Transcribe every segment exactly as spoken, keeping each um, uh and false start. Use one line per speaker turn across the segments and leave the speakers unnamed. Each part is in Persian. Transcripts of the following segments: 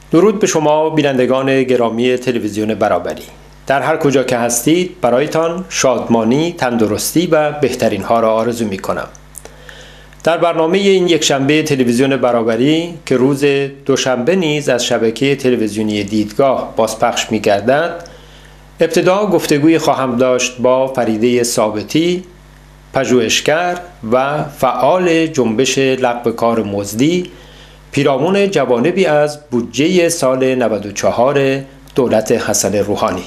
درود به شما بینندگان گرامی تلویزیون برابری. در هر کجا که هستید برایتان شادمانی، تندرستی و بهترین ها را آرزو می کنم. در برنامه این یک شنبه تلویزیون برابری که روز دوشنبه نیز از شبکه تلویزیونی دیدگاه بازپخش می گردد، ابتدا گفتگوی خواهم داشت با فریده ثابتی، پژوهشگر و فعال جنبش لغو کار مزدی، پیرامون جوانبی از بودجه سال نود و چهار دولت حسن روحانی.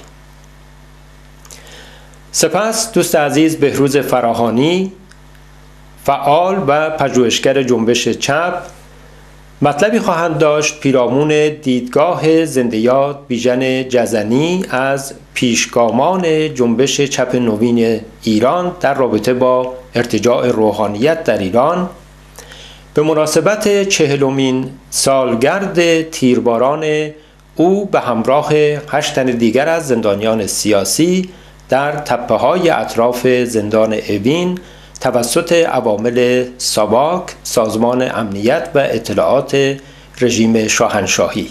سپس دوست عزیز بهروز فراهانی، فعال و پژوهشگر جنبش چپ، مطلبی خواهند داشت پیرامون دیدگاه زنده یاد بیژن جزنی از پیشگامان جنبش چپ نوین ایران در رابطه با ارتجاع روحانیت در ایران به مناسبت چهلمین سالگرد تیرباران او به همراه هشت تن دیگر از زندانیان سیاسی در تپه‌های اطراف زندان اوین توسط عوامل ساواک، سازمان امنیت و اطلاعات رژیم شاهنشاهی.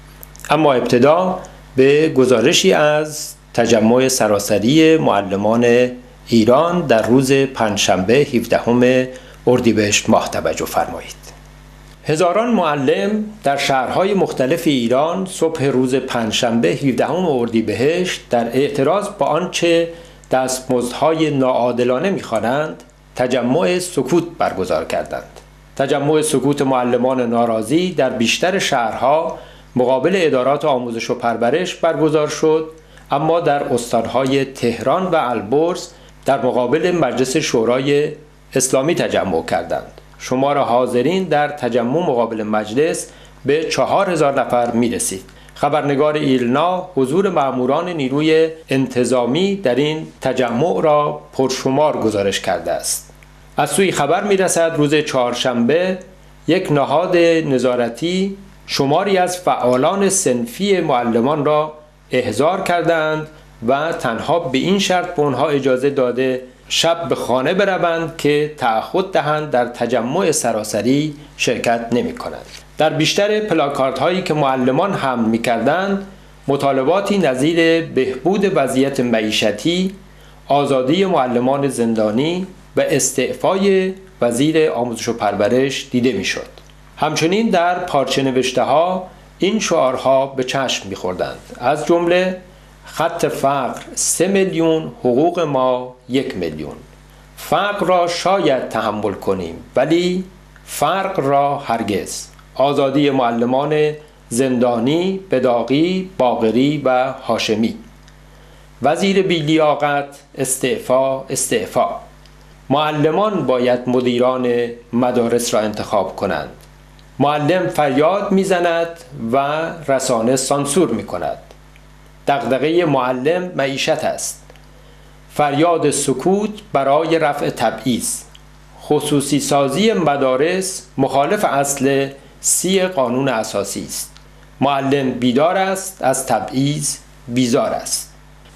اما ابتدا به گزارشی از تجمع سراسری معلمان ایران در روز پنجشنبه هفدهم اردیبهشت ماه توجه فرمایید. هزاران معلم در شهرهای مختلف ایران صبح روز پنجشنبه هفدهم اردیبهشت در اعتراض با آنچه دستمزدهای ناعادلانه می‌خوانند تجمع سکوت برگزار کردند. تجمع سکوت معلمان ناراضی در بیشتر شهرها مقابل ادارات آموزش و پرورش برگزار شد، اما در استانهای تهران و البرز در مقابل مجلس شورای اسلامی تجمع کردند. شمار حاضرین در تجمع مقابل مجلس به چهار هزار نفر می رسید. خبرنگار ایلنا حضور ماموران نیروی انتظامی در این تجمع را پرشمار گزارش کرده است. از سوی خبر می رسد روز چهارشنبه یک نهاد نظارتی شماری از فعالان صنفی معلمان را احضار کردند و تنها به این شرط به آنها اجازه داده شب به خانه بروند که تعهد دهند در تجمع سراسری شرکت نمی کنند. در بیشتر پلاکارت هایی که معلمان حمل می کردند مطالباتی نظیر بهبود وضعیت معیشتی، آزادی معلمان زندانی و استعفای وزیر آموزش و پرورش دیده می شد. همچنین در پارچه نوشته ها این شعارها به چشم می خوردند، از جمله خط فقر سه میلیون، حقوق ما یک میلیون. فقر را شاید تحمل کنیم ولی فرق را هرگز. آزادی معلمان زندانی، بداغی، باقری و هاشمی. وزیر بی‌لیاقت استعفا استعفا. معلمان باید مدیران مدارس را انتخاب کنند. معلم فریاد میزند و رسانه سانسور میکند. دغدغه معلم معیشت است. فریاد سکوت برای رفع تبعیض. خصوصی سازی مدارس مخالف اصل سی قانون اساسی است. معلم بیدار است، از تبعیض بیزار است.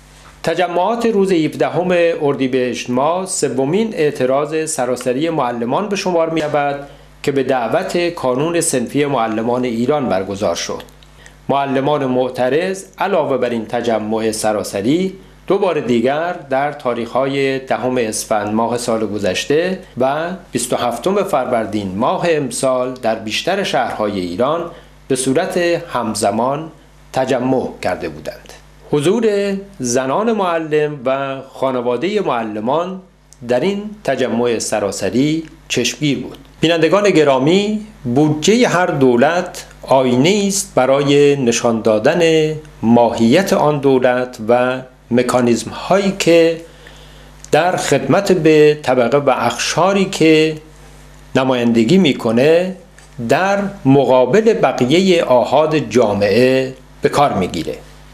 تجمعات روز هفدهم اردیبهشت ماه سومین اعتراض سراسری معلمان به شمار می‌رود که به دعوت کانون صنفی معلمان ایران برگزار شد. معلمان معترض علاوه بر این تجمع سراسری دو بار دیگر در تاریخ‌های دهم اسفند ماه سال گذشته و بیست و هفتم فروردین ماه امسال در بیشتر شهرهای ایران به صورت همزمان تجمع کرده بودند. حضور زنان معلم و خانواده معلمان در این تجمع سراسری چشمگیر بود. بینندگان گرامی، بودجه هر دولت آینه است برای نشان دادن ماهیت آن دولت و مکانیزم هایی که در خدمت به طبقه و اقشاری که نمایندگی میکنه در مقابل بقیه آحاد جامعه به کار میگیره.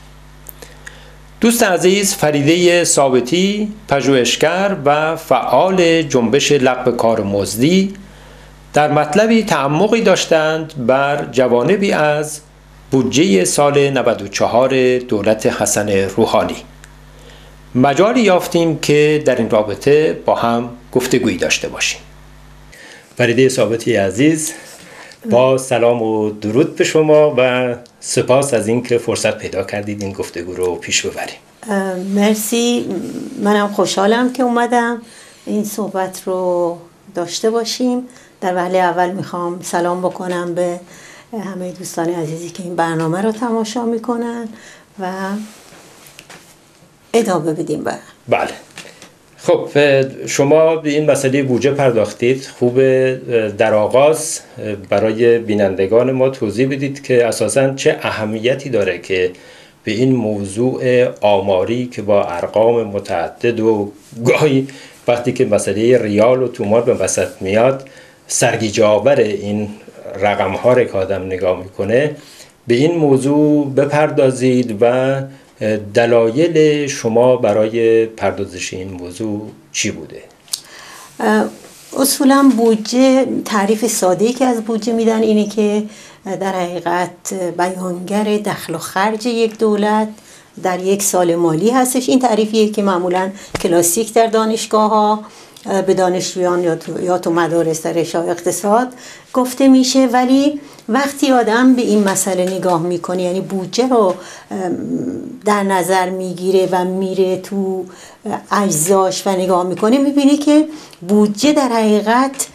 دوست عزیز فریده ثابتی، پژوهشگر و فعال جنبش لغو کار مزدی، در مطلبی تعمقی داشتند بر جوانبی از بودجه سال نود و چهار دولت حسن روحانی. مجالی یافتیم که در این رابطه با هم گفتگویی داشته باشیم. فریده ثابتی عزیز، با سلام و درود به شما و سپاس از اینکه فرصت پیدا کردید این گفتگو رو پیش ببریم.
مرسی، منم خوشحالم که اومدم این صحبت رو داشته باشیم. در وهله اول میخوام سلام بکنم به همه دوستان عزیزی که این برنامه رو تماشا میکنن و ادامه بدیم. بله
بله. خب شما به این مسئله بودجه پرداختید. خوبه در آغاز برای بینندگان ما توضیح بدید که اساساً چه اهمیتی داره که به این موضوع آماری که با ارقام متعدد و گاهی وقتی که مسئله ریال و تومان به وسط میاد سرگیجه آور این رقم ها رو که آدم نگاه میکنه، به این موضوع بپردازید و دلایل شما برای پردازش این موضوع چی بوده؟
اصولا بودجه، تعریف ساده‌ای که از بودجه میدن اینه که در حقیقت بیانگر دخل و خرج یک دولت در یک سال مالی هستش. این تعریفیه که معمولا کلاسیک در دانشگاه ها به دانشجویان یا تو, یا تو مدارس در رشته اقتصاد گفته میشه، ولی وقتی آدم به این مسئله نگاه میکنه، یعنی بودجه رو در نظر میگیره و میره تو اجزاش و نگاه میکنه، میبینه که بودجه در حقیقت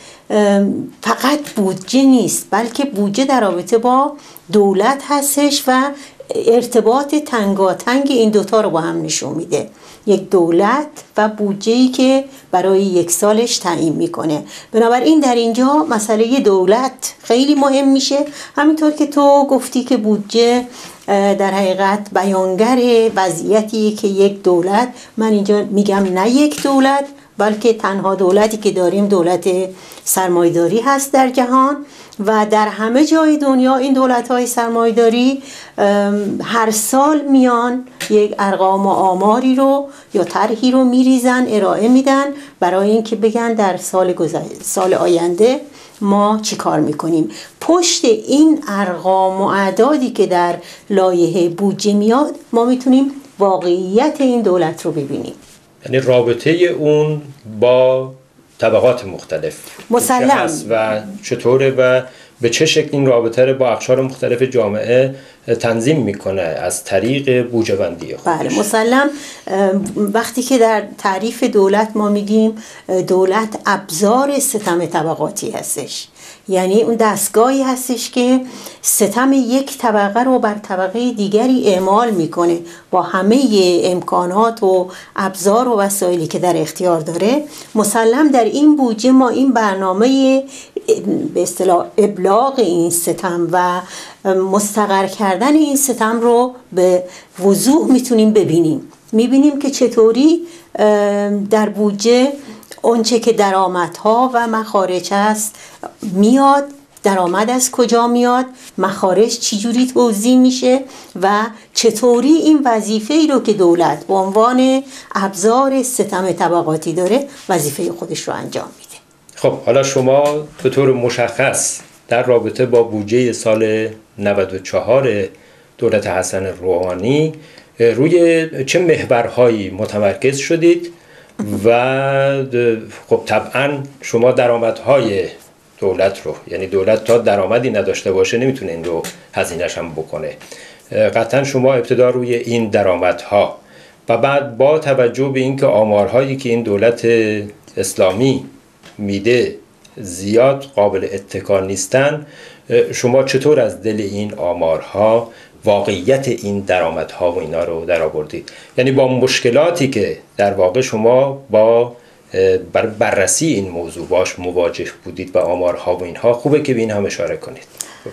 فقط بودجه نیست، بلکه بودجه در رابطه با دولت هستش و ارتباط تنگاتنگ این دوتا رو با هم نشون میده. یک دولت و بودجه‌ای که برای یک سالش تعیین میکنه. بنابراین در اینجا مسئله دولت خیلی مهم میشه. همینطور که تو گفتی که بودجه در حقیقت بیانگر وضعیتی که یک دولت، من اینجا میگم نه یک دولت، بلکه تنها دولتی که داریم دولت سرمایه‌داری هست در جهان و در همه جای دنیا این دولت‌های سرمایه‌داری هر سال میان یک ارقام و آماری رو یا طرحی رو میریزن، ارائه میدن برای اینکه بگن در سال گذشته، سال آینده ما چی کار میکنیم. پشت این ارقام و اعدادی که در لایحه بودجه میاد ما میتونیم واقعیت این دولت رو ببینیم،
یعنی رابطه اون با طبقات مختلف
مسلم
هست و چطوره و به چه شکل این رابطه رو با اقشار مختلف جامعه تنظیم میکنه از طریق بودجه بندی خودش.
بله مسلم. وقتی که در تعریف دولت ما میگیم دولت ابزار ستم طبقاتی هستش، یعنی اون دستگاهی هستش که ستم یک طبقه رو بر طبقه دیگری اعمال میکنه با همه امکانات و ابزار و وسایلی که در اختیار داره. مسلم در این بودجه ما این برنامه به اصطلاح ابلاغ این ستم و مستقر کردن این ستم رو به وضوح میتونیم ببینیم. میبینیم که چطوری در بودجه اونچه که درآمدها و مخارج هست میاد، درآمد از کجا میاد، مخارج چجوری توزیع میشه و چطوری این وظیفه ای رو که دولت به عنوان ابزار ستم طبقاتی داره وظیفه خودش رو انجام میده.
خب حالا شما به طور مشخص در رابطه با بودجه سال نود و چهار دولت حسن روحانی روی چه محورهایی متمرکز شدید و خب طبعا شما درآمدهای دولت رو، یعنی دولت تا درآمدی نداشته باشه نمیتونه این رو هزینه‌اش هم بکنه، قطعا شما ابتدا روی این درآمدها و بعد با توجه به اینکه آمارهایی که این دولت اسلامی میده زیاد قابل اتکا نیستن، شما چطور از دل این آمارها واقعیت این درآمدها و اینا رو در آوردید؟ یعنی با مشکلاتی که در واقع شما با بر بررسی این موضوع باش مواجه بودید و آمارها و اینها، خوبه که به این هم اشاره کنید.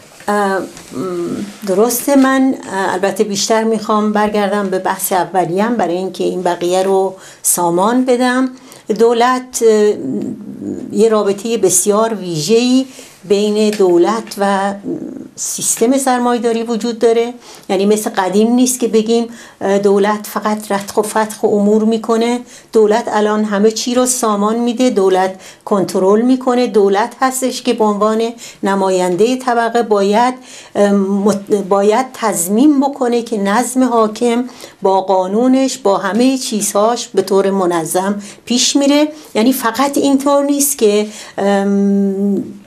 درسته. من البته بیشتر میخوام برگردم به بحث اولیم برای اینکه این بقیه رو سامان بدم. دولت یه رابطه بسیار ویژه‌ای بین دولت و سیستم سرمایه‌داری وجود داره. یعنی مثل قدیم نیست که بگیم دولت فقط رتق و فتق و امور میکنه. دولت الان همه چی رو سامان میده، دولت کنترل میکنه، دولت هستش که به عنوان نماینده طبقه باید باید تضمین بکنه که نظم حاکم با قانونش با همه چیزهاش به طور منظم پیش میره. یعنی فقط اینطور نیست که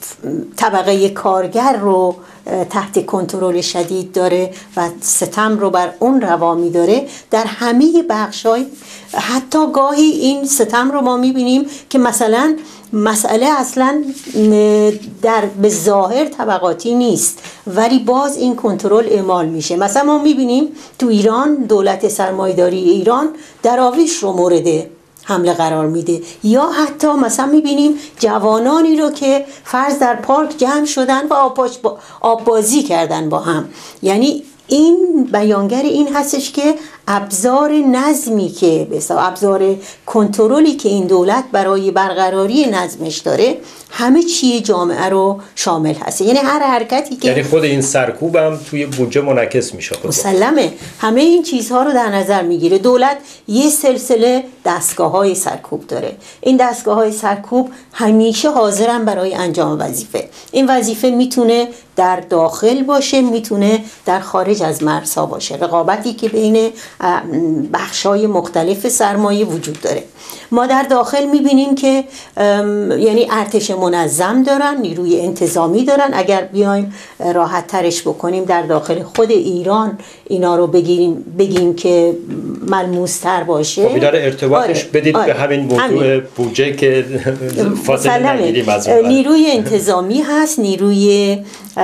طبقه کارگر رو تحت کنترل شدید داره و ستم رو بر اون روا می‌داره، در همه بخش‌های، حتی گاهی این ستم رو ما می‌بینیم که مثلا مسئله اصلا در به ظاهر طبقاتی نیست ولی باز این کنترل اعمال میشه. مثلا ما می‌بینیم تو ایران دولت سرمایه‌داری ایران دراویش رو مورد حمله قرار میده، یا حتی مثلا میبینیم جوانانی رو که فرض در پارک جمع شدن و آب بازی کردن با هم. یعنی این بیانگر این هستش که ابزار نظمی که بسا ابزار کنترلی که این دولت برای برقراری نظمش داره همه چی جامعه رو شامل هست. یعنی هر حرکتی که
یعنی خود این سرکوب هم توی بودجه منعکس میشه.
مسلمه همه این چیزها رو در نظر میگیره. دولت یه سلسله دستگاه‌های سرکوب داره. این دستگاه‌های سرکوب همیشه حاضرن برای انجام وظیفه. این وظیفه میتونه در داخل باشه، میتونه در خارج از مرزها باشه. رقابتی که بین بخش‌های مختلف سرمایه وجود داره. ما در داخل میبینیم که یعنی ارتش منظم دارن، نیروی انتظامی دارن. اگر بیایم راحت ترش بکنیم در داخل خود ایران اینا رو بگیریم بگیم که ملموس تر باشه.
خب داره ارتباطش آره. بدید آره. به همین موضوع بودجه که فاصله نگیریم از اون.
نیروی انتظامی هست، نیروی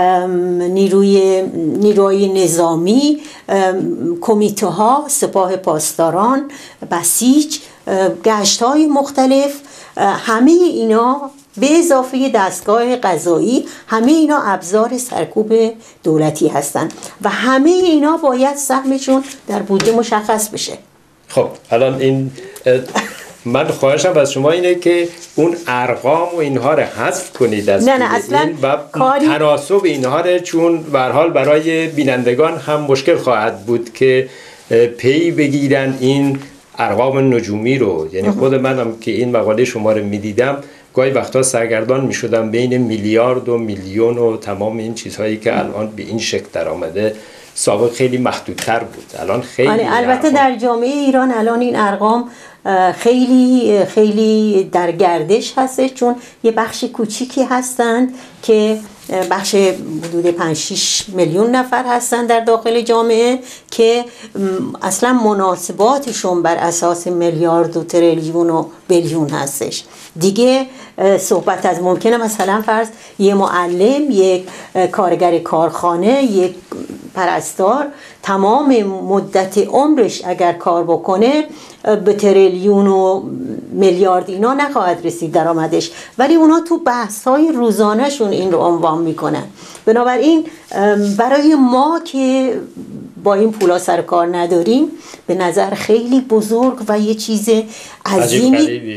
نیروی نیروی نظامی، کمیته ها، سپاه پاسداران، بسیج، گشت های مختلف، همه اینا به اضافه دستگاه قضایی، همه اینا ابزار سرکوب دولتی هستند و همه اینا باید سهمشون در بودجه مشخص بشه.
خب الان این من خواهشم از شما اینه که اون ارقام و اینها رو حذف کنید از
نه نه اصلا
و کاری... تناسب اینها رو، چون به هر حال برای بینندگان هم مشکل خواهد بود که پی بگیرن این ارقام نجومی رو. یعنی خود منم که این مقاله شما رو میدیدم گاهی وقتا سرگردان میشدم بین میلیارد و میلیون و تمام این چیزهایی که الان به این شکل در آمده. سابق خیلی محدودتر بود، الان خیلی
آره. البته در جامعه ایران الان این ارقام خیلی خیلی در گردش هستش، چون یه بخش کوچیکی هستند که بخش حدود پنج شش میلیون نفر هستن در داخل جامعه که اصلا مناسباتشون بر اساس میلیارد و تریلیون و بیلیون هستش. دیگه صحبت از ممکنه مثلا فرض یه معلم، یک کارگر کارخانه، یک پرستار تمام مدت عمرش اگر کار بکنه به تریلیون و میلیارد اینا نخواهد رسید درآمدش، ولی اونا تو بحث‌های روزانه‌شون این رو عنوان میکنن. بنابراین برای ما که با این پولا سر کار نداریم به نظر خیلی بزرگ و یه چیز عظیمی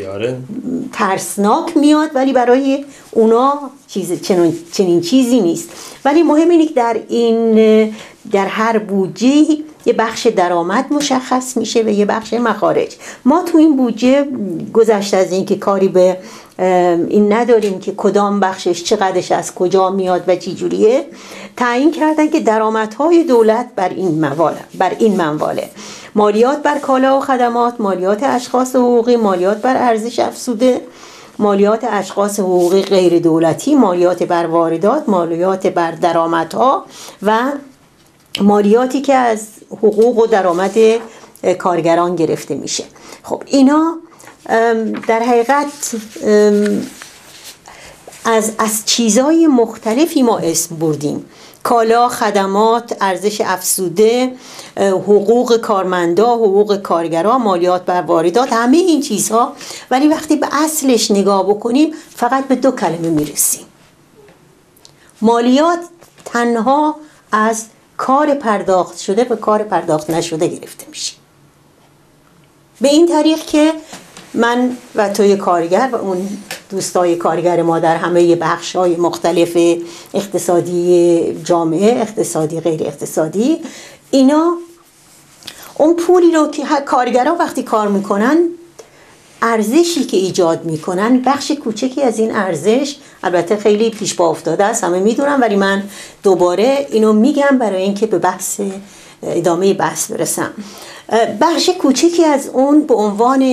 ترسناک میاد، ولی برای اونا چیز چنین, چنین چیزی نیست. ولی مهم اینه که در این در هر بودجه یه بخش درآمد مشخص میشه و یه بخش مخارج. ما تو این بودجه گذشته از این که کاری به این نداریم که کدام بخشش چقدرش از کجا میاد و چی جوریه، تعیین کردن که درآمدهای دولت بر این منواله بر این منواله مالیات بر کالا و خدمات، مالیات اشخاص حقوقی، مالیات بر ارزش افزوده، مالیات اشخاص حقوقی غیر دولتی، مالیات بر واردات، مالیات بر درآمدها و مالیاتی که از حقوق و درآمد کارگران گرفته میشه. خب اینا در حقیقت از از چیزهای مختلفی ما اسم بردیم: کالا، خدمات، ارزش افزوده، حقوق کارمندا، حقوق کارگرا، مالیات بر واردات، همه این چیزها. ولی وقتی به اصلش نگاه بکنیم فقط به دو کلمه میرسیم: مالیات تنها از کار پرداخت شده به کار پرداخت نشده گرفته میشه. به این طریق که من و توی کارگر و اون دوستای کارگر ما در همه بخش‌های مختلف اقتصادی جامعه، اقتصادی غیر اقتصادی، اینا اون پولی رو که کارگرها وقتی کار میکنن، ارزشی که ایجاد میکنن، بخش کوچکی از این ارزش، البته خیلی پیش پا افتاده است، همه میدونم، ولی من دوباره اینو میگم برای اینکه به بحث ادامه بحث برسم. بخش کوچکی از اون به عنوان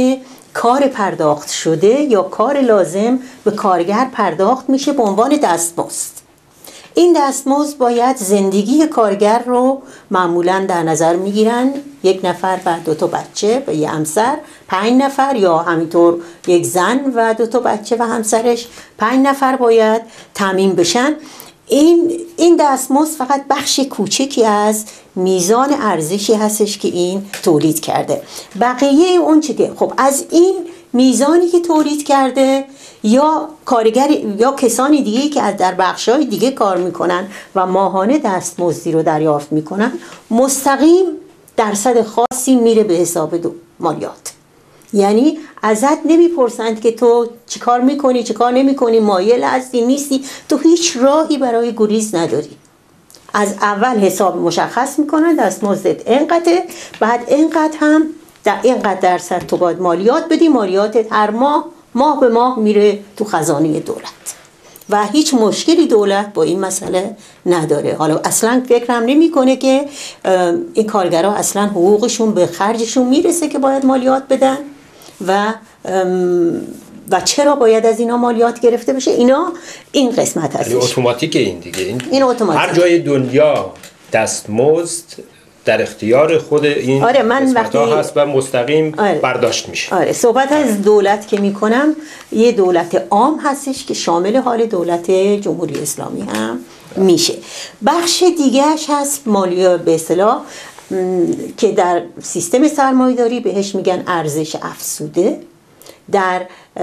کار پرداخت شده یا کار لازم به کارگر پرداخت میشه به عنوان دستمزد. این دستمزد باید زندگی کارگر رو معمولاً در نظر میگیرن، یک نفر و دو تا بچه و یه همسر، پنج نفر یا همینطور یک زن و دو تا بچه و همسرش، پنج نفر باید تامین بشن. این این دستمزد فقط بخش کوچکی از میزان ارزشی هستش که این تولید کرده. بقیه اون چه که خب از این میزانی که تولید کرده یا کارگر یا کسانی دیگه که از در بخش‌های دیگه کار میکنن و ماهانه دستمزدی رو دریافت میکنن، مستقیم درصد خاصی میره به حساب مالیات. یعنی ازت نمیپرسند که تو چی کار میکنی، چی کار نمیکنی، مایل هستی نیستی، تو هیچ راهی برای گریز نداری. از اول حساب مشخص میکنن دستمزدت اینقدر، بعد اینقدر هم در اینقدر درصد تو باید مالیات بدی. مالیاتت هر ماه ماه به ماه میره تو خزانه دولت و هیچ مشکلی دولت با این مسئله نداره. حالا اصلا فکرم نمیکنه که این کارگرها اصلا حقوقشون به خرجشون میرسه که باید مالیات بدن و و چرا باید از اینا مالیات گرفته بشه. اینا این قسمت هستش.
یعنی اتوماتیک این دیگه. این,
این اتوماتیک.
هر جای دنیا دستمزد در اختیار خود این
آره من وقتی
هست و مستقیم
آره. برداشت
میشه.
آره صحبت از دولت که میکنم، یه دولت عام هستش که شامل حال دولت جمهوری اسلامی هم میشه. بخش دیگهش هست مالیات به اصطلاح که در سیستم سرمایه‌داری بهش میگن ارزش افزوده، در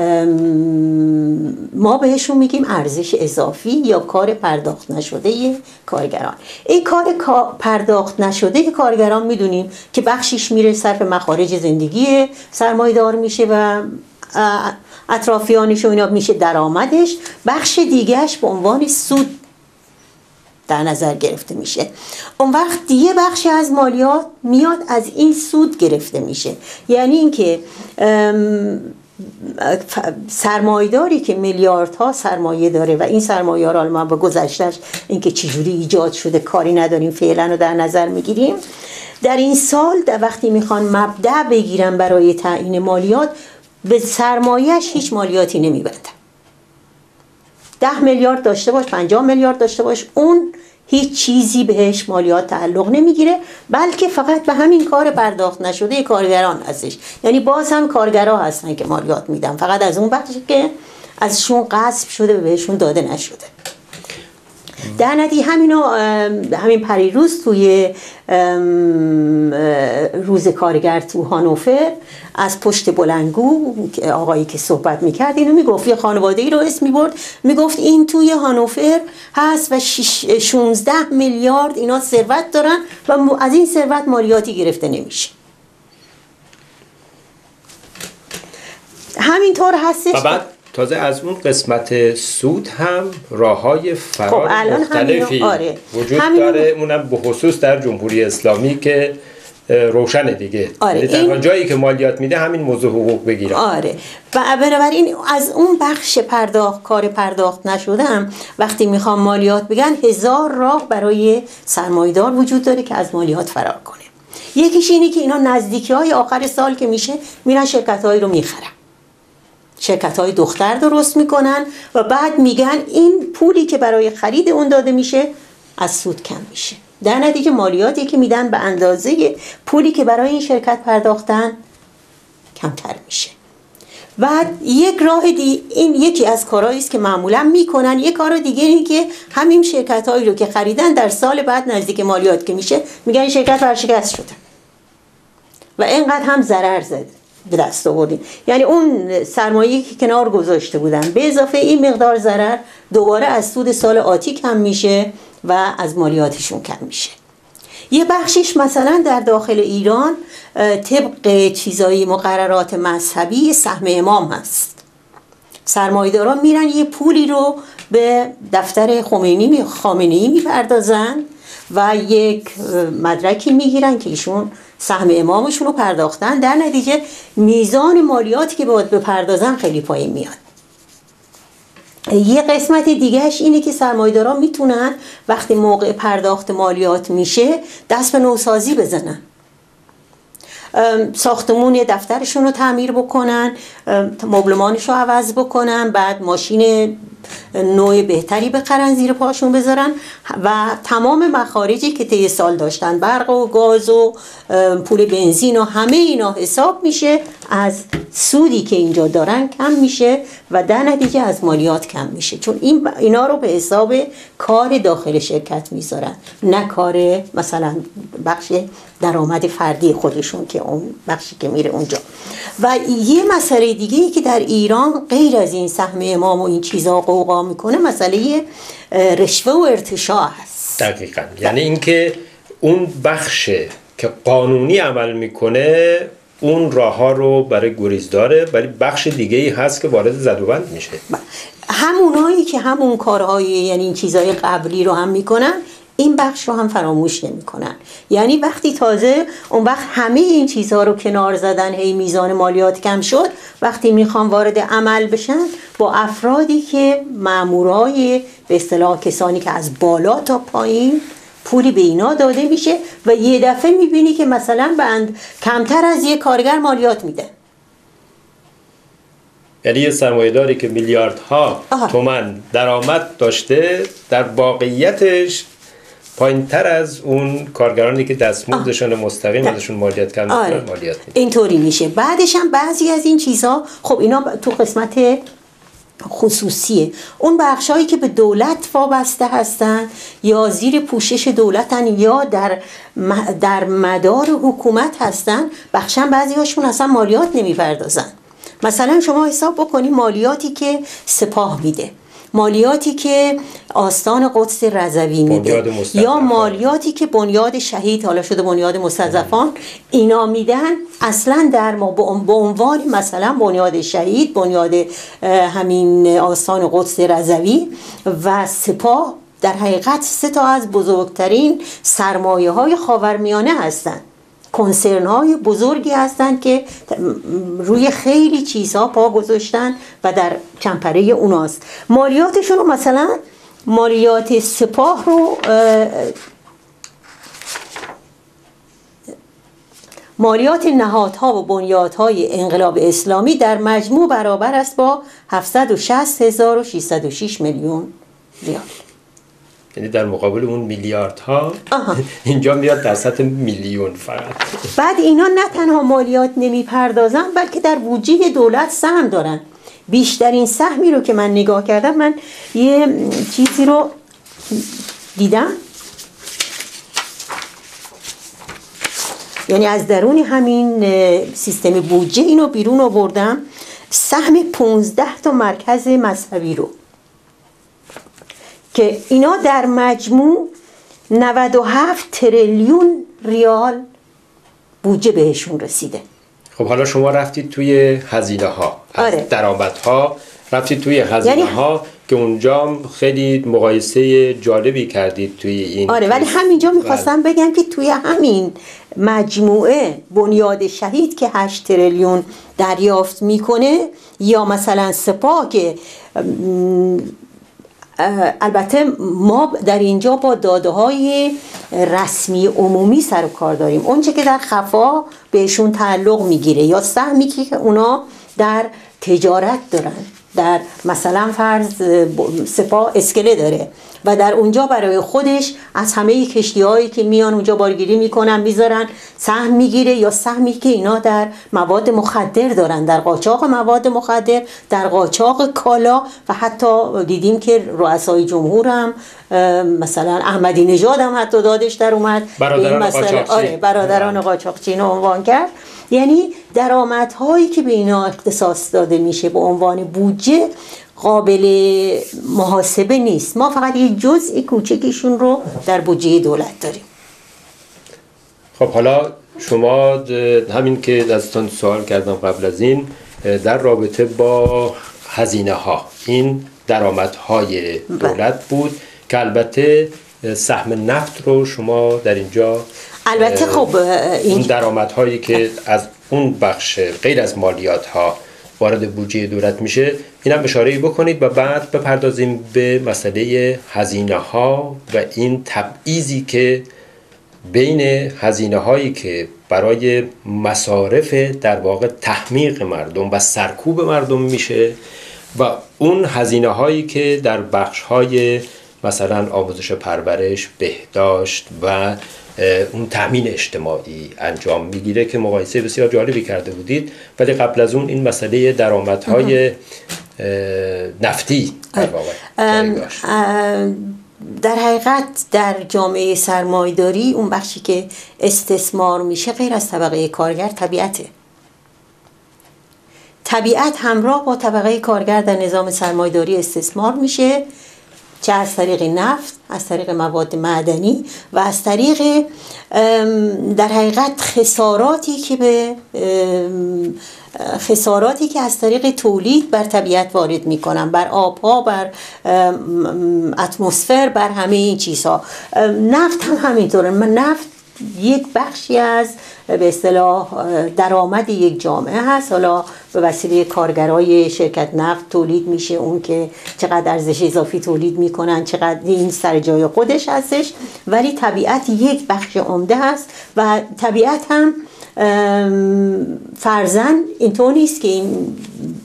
ما بهشون میگیم ارزش اضافی یا کار پرداخت نشده کارگران. این کار پرداخت نشده کارگران میدونیم که بخشش میره صرف مخارج زندگی سرمایه‌دار میشه و اطرافیانش و اینا میشه درآمدش. بخش دیگهش به عنوان سود در نظر گرفته میشه. اون وقت دیگه بخشی از مالیات میاد از این سود گرفته میشه. یعنی اینکه سرمایه‌داری که میلیاردها سرمایه داره و این سرمایه ها ما با گذشتهش اینکه چجوری ایجاد شده کاری نداریم، فعلا رو در نظر میگیریم. در این سال در وقتی میخوان مبدأ بگیرن برای تعیین مالیات، به سرمایهش هیچ مالیاتی نمیبندن. ده میلیارد داشته باش، پنجاه میلیارد داشته باش، اون هیچ چیزی بهش مالیات تعلق نمیگیره، بلکه فقط به همین کار پرداخت نشده کارگران هستش. یعنی باز هم کارگرها هستن که مالیات میدن، فقط از اون بخشی که ازشون غصب شده و بهشون داده نشده. در نتیجه همینا همین پریروز توی روز کارگر تو هانوفر از پشت بلندگو آقایی که صحبت میکرد اینو میگفت، یه خانواده ای رو اسم میبرد، میگفت این توی هانوفر هست و شانزده میلیارد اینا ثروت دارن و از این ثروت مالیاتی گرفته نمیشه. همینطور هستش.
و بعد تازه از اون قسمت سود هم راه‌های فرار خب مختلفی آره. وجود داره، اونم به خصوص در جمهوری اسلامی که روشن دیگه.
آره.
یعنی تنها جایی که مالیات میده همین موضوع حقوق بگیره.
آره. و بنابراین از اون بخش پرداخت کار پرداخت نشدم وقتی میخوام مالیات بگن، هزار راه برای سرمایه‌دار وجود داره که از مالیات فرار کنه. یکیش اینه که اینا نزدیکی‌های آخر سال که میشه میرن شرکت‌هایی رو میخرن، شرکت‌های دختر درست میکنن و بعد میگن این پولی که برای خرید اون داده میشه از سود کم میشه. در نتیجه مالیاتی که میدن به اندازه پولی که برای این شرکت پرداختن کمتر میشه. و یک راه دی این یکی از کارهایی است که معمولا میکنن. یک کار دیگه اینه که همین شرکت‌هایی رو که خریدن در سال بعد نزدیک مالیات که میشه میگن این شرکت ورشکست شده و اینقدر هم ضرر زد به دست آوردیم. یعنی اون سرمایه‌ای که کنار گذاشته بودن به اضافه این مقدار ضرر دوباره از سود سال آتی کم میشه و از مالیاتشون کم میشه. یه بخشش مثلا در داخل ایران طبق چیزایی مقررات مذهبی سهم امام هست. سرمایه‌داران میرن یه پولی رو به دفتر خمینی خامنه‌ای میپردازن و یک مدرکی میگیرن که ایشون سهم امامشون رو پرداختن. در نتیجه میزان مالیاتی که باید بپردازن خیلی پایین میاد. یه قسمت دیگهش اینه که سرمایه‌داران میتونن وقتی موقع پرداخت مالیات میشه دست به نوسازی بزنن. ساختمون دفترشون رو تعمیر بکنن، مبلمانش رو عوض بکنن، بعد ماشین نوع بهتری بخرن زیر پاشون بذارن و تمام مخارجی که طی سال داشتن، برق و گاز و پول بنزین و همه اینا حساب میشه، از سودی که اینجا دارن کم میشه و در نتیجه از مالیات کم میشه، چون این اینا رو به حساب کار داخل شرکت میذارن، نه کار مثلا بخش درآمد فردی خودشون که اون بخشی که میره اونجا. و یه مسئله دیگه ای که در ایران غیر از این سهم امام و این چیزا قوقا میکنه، مسئله رشوه و ارتشاء هست.
دقیقاً. یعنی اینکه اون بخش که قانونی عمل میکنه اون راه ها رو برای گریز داره، ولی بخش دیگه ای هست که وارد زدوبند میشه.
همونایی که همون کارهای یعنی این چیزای قبلی رو هم میکنن، این بخش رو هم فراموش نمی کنن. یعنی وقتی تازه اون وقت همه این چیزها رو کنار زدن، هی میزان مالیات کم شد، وقتی میخوان وارد عمل بشن با افرادی که مامورای به اصطلاح کسانی که از بالا تا پایین پولی به اینا داده میشه و یه دفعه میبینی که مثلا بند کمتر از یه کارگر مالیات میده.
یعنی یه سرمایه‌داری که میلیاردها تومان درآمد داشته در واقعیتش پایین تر از اون کارگرانی که دستمزدشون مستقیم ازشون مالیات کم می‌کنن
آره.
مالیات میده.
اینطوری میشه. بعدش هم بعضی از این چیزها خب اینا تو قسمت خصوصیه. اون بخشایی که به دولت وابسته هستن یا زیر پوشش دولتن یا در در مدار حکومت هستن، بخشن بعضی هاشون اصلا مالیات نمیپردازن. مثلا شما حساب بکنی مالیاتی که سپاه میده، مالیاتی که آستان قدس رضوی میده، یا مالیاتی که بنیاد شهید حالا شده بنیاد مستضعفان اینا میدن، اصلا در ما به عنوان مثلا بنیاد شهید، بنیاد همین آستان قدس رضوی و سپاه در حقیقت سه تا از بزرگترین سرمایه های خاورمیانه هستند. کنسرن های بزرگی هستند که روی خیلی چیزها پا گذاشتن و در چنپره اوناست. مالیاتشون رو مثلا مالیات سپاه رو مالیات نهادها و بنیادهای انقلاب اسلامی در مجموع برابر است با هفتصد و شصت هزار و ششصد و شش میلیون ریال.
یعنی در مقابل اون میلیاردها اینجا میاد در سطح میلیون فقط.
بعد اینا نه تنها مالیات نمیپردازن بلکه در بودجه دولت سهم دارن. بیشترین سهمی رو که من نگاه کردم، من یه چیزی رو دیدم، یعنی از درون همین سیستم بودجه اینو بیرون آوردم، سهم پانزده تا مرکز مذهبی رو که اینا در مجموع نود و هفت تریلیون ریال بودجه بهشون رسیده.
خب حالا شما رفتید توی هزینه ها،
آره.
درآمد ها، رفتید توی هزینه یعنی ها که اونجا خیلی مقایسه جالبی کردید توی این.
آره، ولی همینجا میخواستم بگم که توی همین مجموعه بنیاد شهید که هشت تریلیون دریافت میکنه، یا مثلا سپاه که البته ما در اینجا با داده های رسمی عمومی سر و کار داریم، اونچه که در خفا بهشون تعلق میگیره یا سهمی که اونا در تجارت دارن، در مثلا فرض سپاه اسکله داره و در اونجا برای خودش از همه کشتی هایی که میان اونجا بارگیری میکنن میذارن سهم میگیره، یا سهمی که اینا در مواد مخدر دارن، در قاچاق مواد مخدر، در قاچاق کالا، و حتی دیدیم که رؤسای جمهور هم مثلا احمدی نژاد هم حتی دادش در اومد
برادران قاچاقچی.
آره برادران قاچاقچی اینو عنوان کرد. یعنی درآمدهایی که به اینا اختصاص داده میشه به عنوان بودجه قابل محاسبه نیست. ما فقط یه جزئی کوچکیشون رو در بودجه دولت داریم.
خب حالا شما همین که ازتون سوال کردم قبل از این در رابطه با هزینه ها، این درآمدهای دولت بود که البته سهم نفت رو شما در اینجا
البته خب
این درآمدهایی که از اون بخش غیر از مالیات ها وارد بودجه دولت میشه اینم اشاره‌ای بکنید و بعد بپردازیم به مسئله هزینه ها و این تبعیضی که بین هزینه هایی که برای مصارف در واقع تحمیق مردم و سرکوب مردم میشه و اون هزینه هایی که در بخش های مثلا آموزش پرورش، بهداشت و اون تامین اجتماعی انجام میگیره که مقایسه بسیار جالبی کرده بودید. ولی قبل از اون این مسئله درآمدهای نفتی در واقع
در حقیقت در جامعه سرمایه‌داری اون بخشی که استثمار میشه غیر از طبقه کارگر طبیعته. طبیعت همراه با طبقه کارگر در نظام سرمایه‌داری استثمار میشه، چه از طریق نفت، از طریق مواد معدنی و از طریق در حقیقت خساراتی که به خساراتی که از طریق تولید بر طبیعت وارد میکنن، بر آبها، بر اتمسفر، بر همه این چیزها. نفت هم همینطوره. نفت یک بخشی از به اصطلاح درآمد یک جامعه هست. حالا به وسیله کارگرای شرکت نفت تولید میشه، اون که چقدر ارزش اضافی تولید میکنن، چقدر این سر جای خودش هستش، ولی طبیعت یک بخش عمده هست و طبیعت هم فرضاً اینطور نیست که این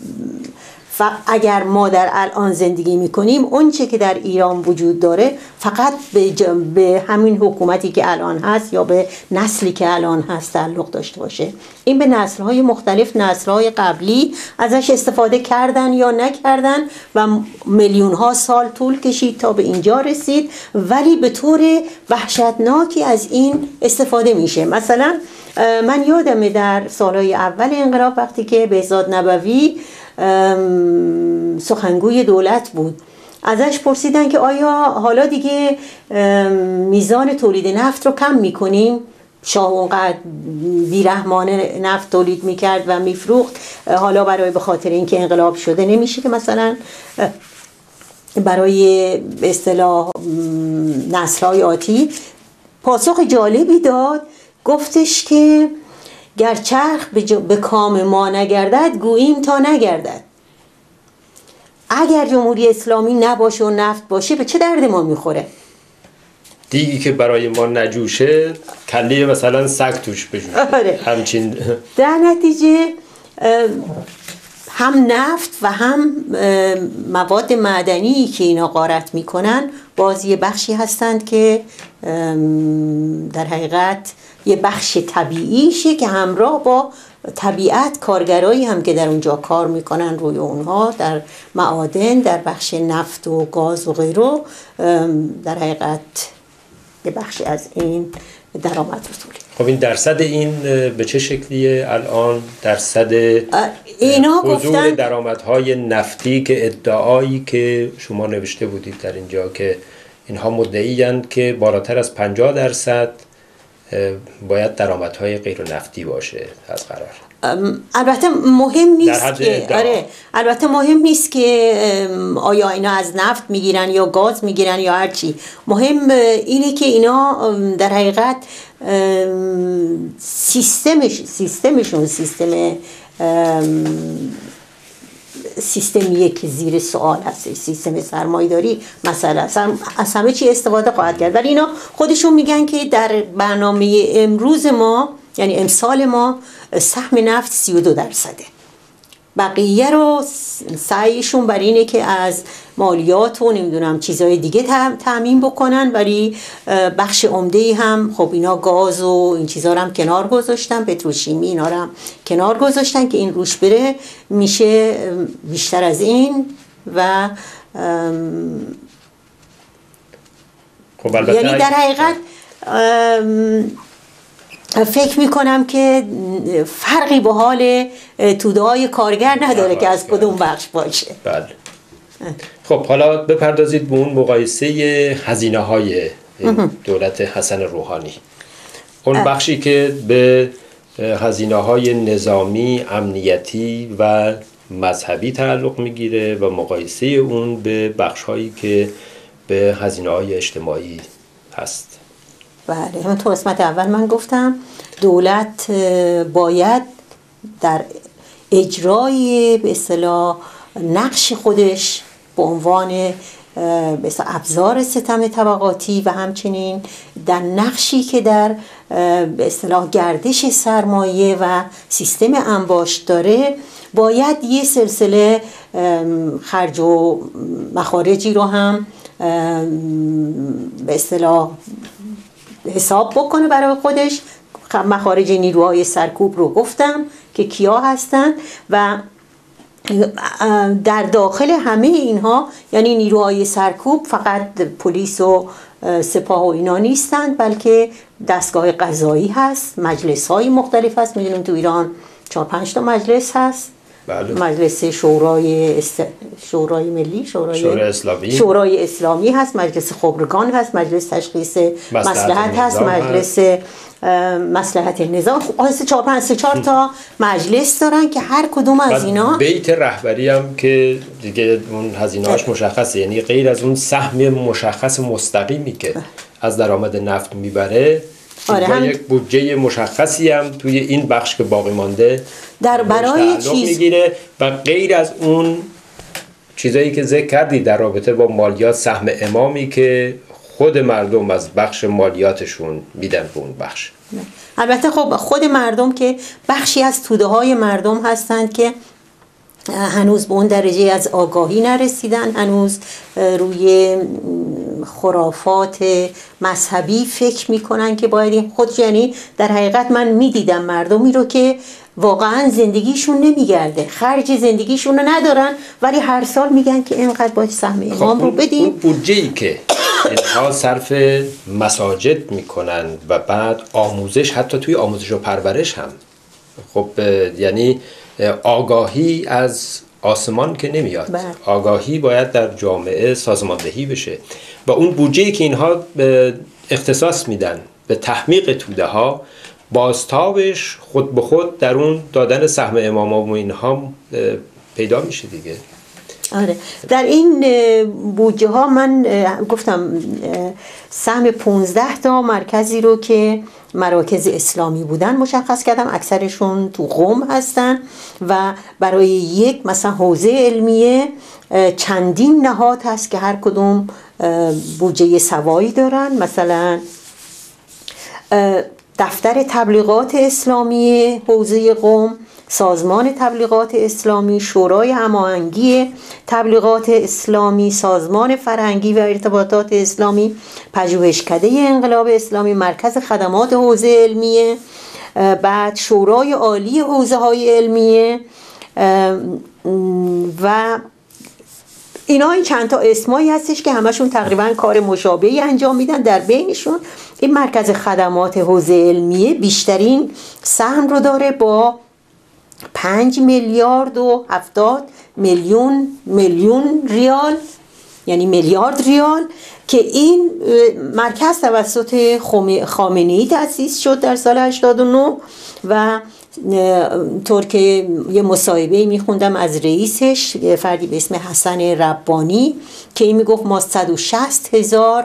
اگر ما در الان زندگی میکنیم اون چه که در ایران وجود داره فقط به, به همین حکومتی که الان هست یا به نسلی که الان هست تعلق داشته باشه. این به نسل‌های مختلف، نسل‌های قبلی ازش استفاده کردن یا نکردن و میلیون‌ها سال طول کشید تا به اینجا رسید، ولی به طور وحشتناکی از این استفاده میشه. مثلا من یادمه در سالهای اول انقلاب وقتی که بهزاد نبوی سخنگوی دولت بود، ازش پرسیدن که آیا حالا دیگه میزان تولید نفت رو کم میکنیم؟ شاه اونقدر بیرحمانه نفت تولید میکرد و میفروخت، حالا برای به خاطر اینکه انقلاب شده نمیشه که مثلا برای به اصطلاح نسل‌های آتی؟ پاسخ جالبی داد، گفتش که گر چرخ به کام ما نگردد گوییم تا نگردد. اگر جمهوری اسلامی نباشه و نفت باشه به چه درد ما میخوره؟
دیگی که برای ما نجوشه کله مثلا سگ توش بجوشه.
آره.
همچین
در نتیجه هم نفت و هم مواد معدنی که اینا غارت میکنن باز یه بخشی هستند که در حقیقت یه بخش طبیعیشه که همراه با طبیعت کارگرایی هم که در اونجا کار میکنن روی اونها در معادن، در بخش نفت و گاز و غیره، در حقیقت یه بخشی از این درآمد رو تولید.
خب این درصد این به چه شکلیه الان؟ درصد
اینا
حضور
گفتن
درآمدهای نفتی که ادعایی که شما نوشته بودید در اینجا که اینها مدعی‌اند که بالاتر از پنجاه درصد باید درآمدهای غیر نفتی باشه از قرار.
البته مهم نیست که
ادعا.
آره البته مهم نیست که آیا اینا از نفت میگیرن یا گاز میگیرن یا هر چی. مهم اینه که اینا در حقیقت سیستمش سیستمشون سیستم سیستمیه که زیر سوال هست. سیستم سرمایه‌داری مثلا از همه چی استفاده خواهد کرد، ولی اینا خودشون میگن که در برنامه امروز ما، یعنی امسال ما، سهم نفت سی و دو درصده. بقیه رو سعیشون بر اینه که از مالیات و نمیدونم چیزهای دیگه تامین بکنن، ولی بخش عمده‌ای هم خب اینا گاز و این چیزا رو هم کنار گذاشتن، پتروشیمی اینا رو هم کنار گذاشتن که این روش بره میشه بیشتر از این. و
خب
یعنی در حقیقت فکر میکنم که فرقی به حال توده‌های کارگر نداره که از کدوم بخش باشه.
بله. خب حالا بپردازید به اون مقایسه هزینه های دولت حسن روحانی. اون بخشی که به هزینه های نظامی، امنیتی و مذهبی تعلق میگیره و مقایسه اون به بخش هایی که به هزینه های اجتماعی هست.
بله، همون تو قسمت اول من گفتم دولت باید در اجرای به اصطلاح نقش خودش به عنوان به اصطلاح ابزار ستم طبقاتی و همچنین در نقشی که در به اصطلاح گردش سرمایه و سیستم انباشت داره، باید یه سلسله خرج و مخارجی رو هم به اصطلاح حساب بکنه برای خودش. مخارج نیروهای سرکوب رو گفتم که کیا هستن و در داخل همه اینها، یعنی نیروهای سرکوب فقط پلیس و سپاه و اینا نیستند، بلکه دستگاه قضایی هست، مجلس های مختلف هست. میدونیم تو ایران چهار پنج تا مجلس هست. بله. مجلس شورای است... شورای ملی، شورای
شورای اسلامی
شورای اسلامی هست، مجلس خبرگان هست، مجلس تشخیص مصلحت هست، مجلس مصلحت نظام. خلاص چهار پنج سه چهار تا مجلس دارن که هر کدوم از اینا
بیت رهبری هم که دیگه اون هزینه‌اش مشخصه، یعنی غیر از اون سهم مشخص مستقیمی که از درآمد نفت میبره، آره هم یک بودجه مشخصی هم توی این بخش که باقی مانده
در برای چیز
میگیره و غیر از اون چیزایی که ذکر کردی در رابطه با مالیات، سهم امامی که خود مردم از بخش مالیاتشون میدن به اون بخش.
البته خب خود مردم که بخشی از توده های مردم هستند که هنوز به اون درجه از آگاهی نرسیدن، هنوز روی خرافات مذهبی فکر میکنن که باید این خود، یعنی در حقیقت من میدیدم مردمی رو که واقعا زندگیشون نمیگرده، خرج زندگیشون رو ندارن، ولی هر سال میگن که اینقدر باید سهم امام
خب
رو بدیم.
اون بودجه‌ای که اینها صرف مساجد میکنن و بعد آموزش، حتی توی آموزش و پرورش هم، خب یعنی آگاهی از آسمان که نمیاد. بله. آگاهی باید در جامعه سازماندهی بشه و اون بودجه‌ای که اینها اختصاص میدن به تحمیق توده ها، بازتابش خود به خود در اون دادن سهم اماما و اینها پیدا میشه دیگه.
آره، در این بودجه ها من گفتم سهم پانزده تا مرکزی رو که مراکز اسلامی بودن مشخص کردم، اکثرشون تو قم هستن و برای یک مثلا حوزه علمیه چندین نهاد هست که هر کدوم بودجه سوایی دارن. مثلا دفتر تبلیغات اسلامی حوزه قم، سازمان تبلیغات اسلامی، شورای هماهنگی تبلیغات اسلامی، سازمان فرهنگی و ارتباطات اسلامی، پژوهشکده انقلاب اسلامی، مرکز خدمات حوزه علمیه، بعد شورای عالی حوزه های علمیه و اینا. این چند تا اسمایی هستش که همشون تقریبا کار مشابهی انجام میدن. در بینشون این مرکز خدمات حوزه علمیه بیشترین سهم رو داره با پنج میلیارد و هفتاد میلیون میلیون ریال، یعنی میلیارد ریال، که این مرکز توسط خامنه‌ای تأسیس شد در سال هشتاد و نه و طور که یه مصاحبه میخوندم از رئیسش، فردی به اسم حسن ربانی، که این میگفت ما صد و شصت هزار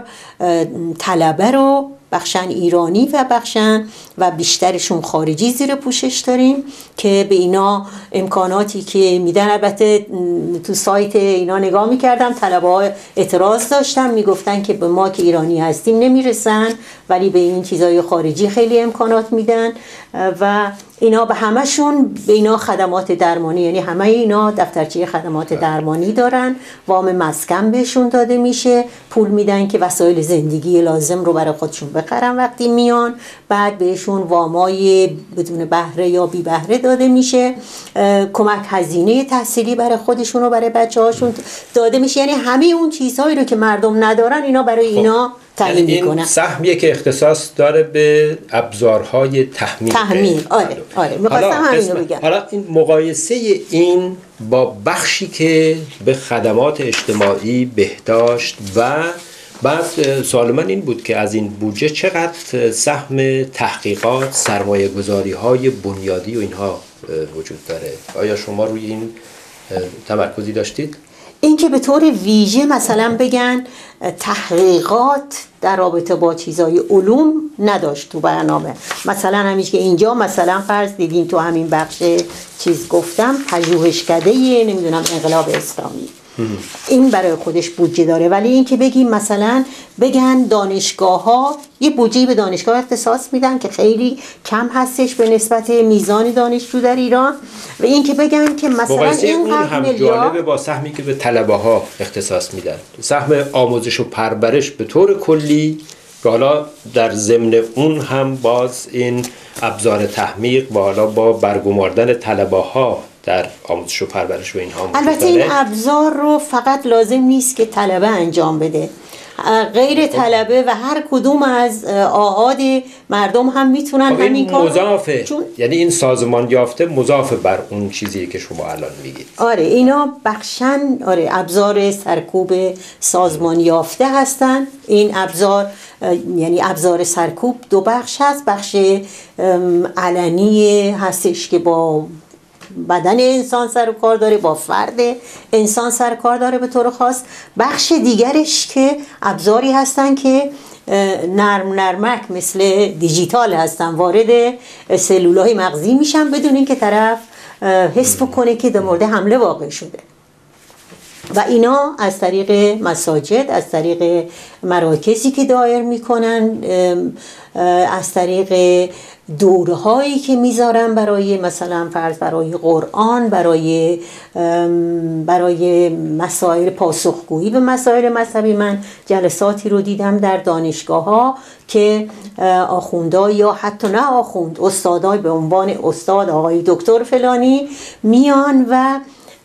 طلبه رو بخشن ایرانی و بخشن و بیشترشون خارجی زیر پوشش داریم که به اینا امکاناتی که میدن. البته تو سایت اینا نگاه میکردم، طلبه ها اعتراض داشتن، میگفتن که به ما که ایرانی هستیم نمیرسن، ولی به این چیزای خارجی خیلی امکانات میدن و اینا به همشون به اینا خدمات درمانی، یعنی همه اینا دفترچه خدمات درمانی دارن، وام مسکن بهشون داده میشه، پول میدن که وسایل زندگی لازم رو برای خودشون بخرن وقتی میان، بعد بهشون وامای بدون بهره یا بی بهره داده میشه، کمک هزینه تحصیلی برای خودشون و برای بچه هاشون داده میشه. یعنی همه اون چیزهایی رو که مردم ندارن اینا برای اینا
یعنی این سهمیه که اختصاص داره به ابزارهای تحمیل.
تحمیل، آره آره می‌خواستم همین رو بگم.
حالا این مقایسه این با بخشی که به خدمات اجتماعی، بهداشت و بعد سوال من این بود که از این بودجه چقدر سهم تحقیقات، سرمایه گذاری های بنیادی و اینها وجود داره؟ آیا شما روی این تمرکزی داشتید؟
این که به طور ویژه مثلا بگن تحقیقات در رابطه با چیزای علوم نداشت تو برنامه. مثلا همیشه که اینجا مثلا فرض دیدین تو همین بخش چیز گفتم پژوهشکده نمیدونم انقلاب اسلامی، این برای خودش بودجه داره. ولی این که بگیم مثلا بگن دانشگاه ها یه بودجه به دانشگاه اختصاص میدن که خیلی کم هستش به نسبت میزان دانشجو در ایران، و این که بگن که مثلا این
هم جالبه با سهمی که به طلبه ها اختصاص میدن، سهم آموزش و پرورش به طور کلی، که حالا در ضمن اون هم باز این ابزار تحمیق با حالا با برگماردن طلبه ها در آموزش و پرورش و اینها.
البته این ابزار رو فقط لازم نیست که طلبه انجام بده، غیر طلبه و هر کدوم از آحاد مردم هم میتونن همین کار.
مضافه چون... یعنی این سازمان یافته مضاف بر اون چیزی که شما الان میگید.
آره اینا بخشن، آره ابزار سرکوب سازمان یافته هستن. این ابزار یعنی ابزار سرکوب دو بخش هست، بخش علنی هستش که با بدن انسان سر و کار داره، با فرد انسان سر و کار داره به طور خاص. بخش دیگرش که ابزاری هستن که نرم نرمک مثل دیجیتال هستن، وارد سلولای مغزی میشن بدون اینکه طرف حس کنه که در مورد حمله واقع شده. و اینا از طریق مساجد، از طریق مراکزی که دایر میکنن، از طریق دورهایی که میذارن برای مثلا فرض برای قرآن، برای برای مسائل پاسخگویی به مسائل مذهبی. من جلساتی رو دیدم در دانشگاه ها که آخوندها یا حتی نه آخوند، استادای به عنوان استاد آقای دکتر فلانی میان و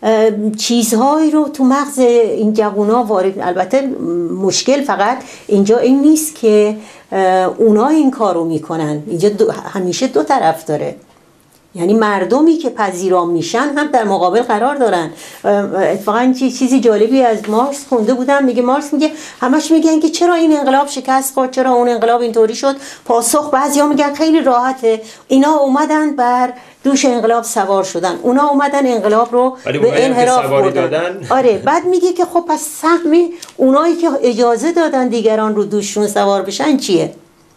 چیزهایی رو تو مغز این جوونا وارد. البته مشکل فقط اینجا این نیست که اونا این کارو میکنن، اینجا دو همیشه دو طرف داره، یعنی مردمی که پذیرا میشن هم در مقابل قرار دارن. اتفاقا چیزی جالبی از مارکس خونده بودم، میگه مارکس میگه همش میگن که چرا این انقلاب شکست خورد، چرا اون انقلاب اینطوری شد. پاسخ بعضیا میگن خیلی راحته، اینا اومدن بر دوش انقلاب سوار شدن، اونا اومدن انقلاب رو به انحراف بردن. آره بعد میگه که خب پس سهم اونایی که اجازه دادن دیگران رو دوششون سوار بشن چیه؟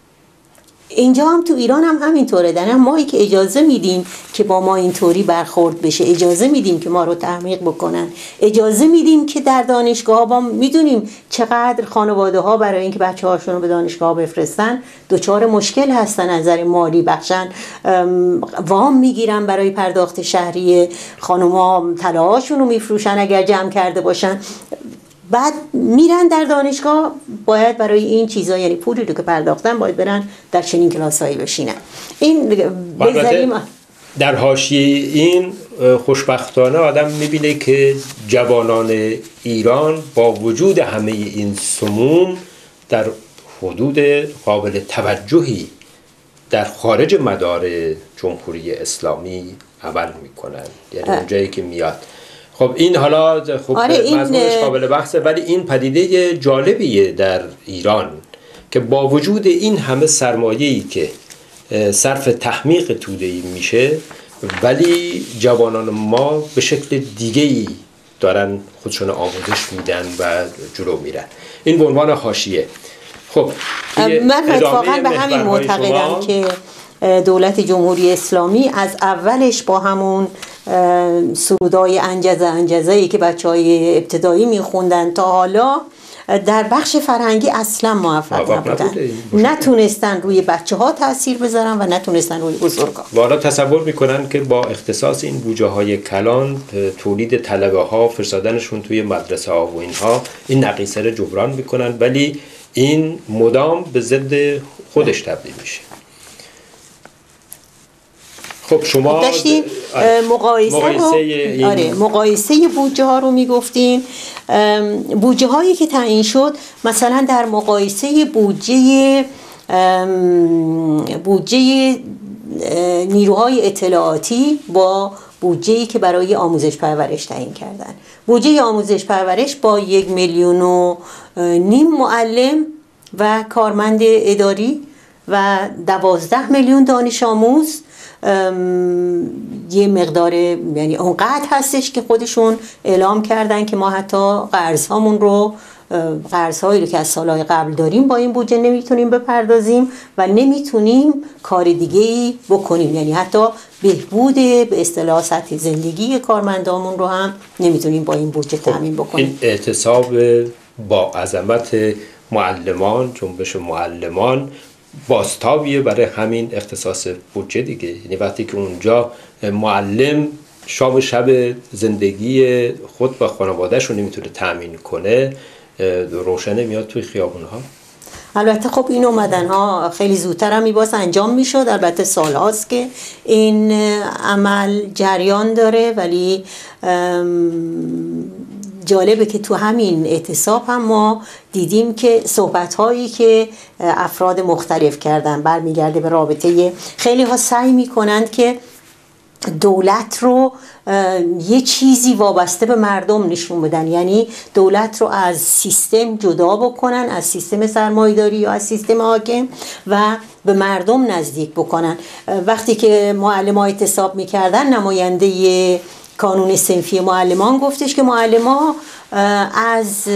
اینجا هم تو ایران هم همینطوره، داره مایی که اجازه میدیم که با ما اینطوری برخورد بشه، اجازه میدیم که ما رو تحمیق بکنن، اجازه میدیم که در دانشگاه ها میدونیم چقدر خانواده ها برای اینکه بچه هاشون رو به دانشگاه بفرستن دچار مشکل هستن از نظر مالی، بخشن وام میگیرن برای پرداخت شهریه، خانوما طلاهاشون رو میفروشن اگر جمع کرده باشن، بعد میرن در دانشگاه باید برای این چیزا، یعنی پولی رو که پرداختن باید برن در چنین کلاسایی بشینن. این بگذاریم
در حاشیه این خوشبختانه آدم میبینه که جوانان ایران با وجود همه این سموم در حدود قابل توجهی در خارج مدار جمهوری اسلامی عمل میکنن، یعنی اونجایی که میاد. خب این حالا خب
آره
مضمونش قابل بحثه، ولی این پدیده جالبیه در ایران که با وجود این همه سرمایه‌ای که صرف تحمیق توده‌ای میشه، ولی جوانان ما به شکل دیگه‌ای دارن خودشون آموزش میدن و جلو میرن. این به عنوان حاشیه. خب
من اتفاقا به همین معتقدم که دولت جمهوری اسلامی از اولش با همون سرودای انجزه انجزه‌ای که بچهای ابتدایی میخوندن تا حالا در بخش فرهنگی اصلا موفق نبودن، نتونستن روی بچه ها تأثیر بذارن و نتونستن روی بزرگا.
والا تصور میکنن که با اختصاص این بودجه های کلان، تولید طلبه ها، فرستادنشون توی مدرسه ها و اینها، این نقیصه رو جبران میکنن، ولی این مدام به ضد خودش تبدیل میشه. خب شما
داشتیم مقایسه, مقایسه این... آره مقایسه بودجه ها رو میگفتیم. بودجه هایی که تعیین شد مثلا در مقایسه بودجه بودجه نیروهای اطلاعاتی با بودجه‌ای که برای آموزش پرورش تعیین کردن، بودجه آموزش پرورش با یک میلیون و نیم معلم و کارمند اداری و دوازده میلیون دانش آموز یه مقدار، یعنی اونقدر هستش که خودشون اعلام کردن که ما حتی قرض هامون رو قرض‌هایی رو که از سالهای قبل داریم با این بودجه نمیتونیم بپردازیم و نمیتونیم کار دیگه‌ای بکنیم، یعنی حتی بهبود به اصطلاح سطح زندگی کارمندامون رو هم نمیتونیم با این بودجه تامین بکنیم.
این اعتصاب با عظمت معلمان، جنبش معلمان بازتابیه برای همین اختصاص بودجه دیگه. یعنی وقتی که اونجا معلم شام شب زندگی خود و خانواده‌اش رو نمیتونه تامین کنه، روشنه میاد توی خیابون‌ها.
البته خب این اومدن ها خیلی زودتر هم میباس انجام میشد، البته سال هاست که این عمل جریان داره، ولی جالبه که تو همین اعتصاب هم ما دیدیم که صحبت هایی که افراد مختلف کردن برمیگرده به رابطه، خیلی ها سعی میکنند که دولت رو یه چیزی وابسته به مردم نشون بدن، یعنی دولت رو از سیستم جدا بکنن، از سیستم سرمایه‌داری یا از سیستم حاکم، و به مردم نزدیک بکنن. وقتی که معلمان اعتصاب میکردن، نماینده کانون صنفی معلمان گفتش که معلمان از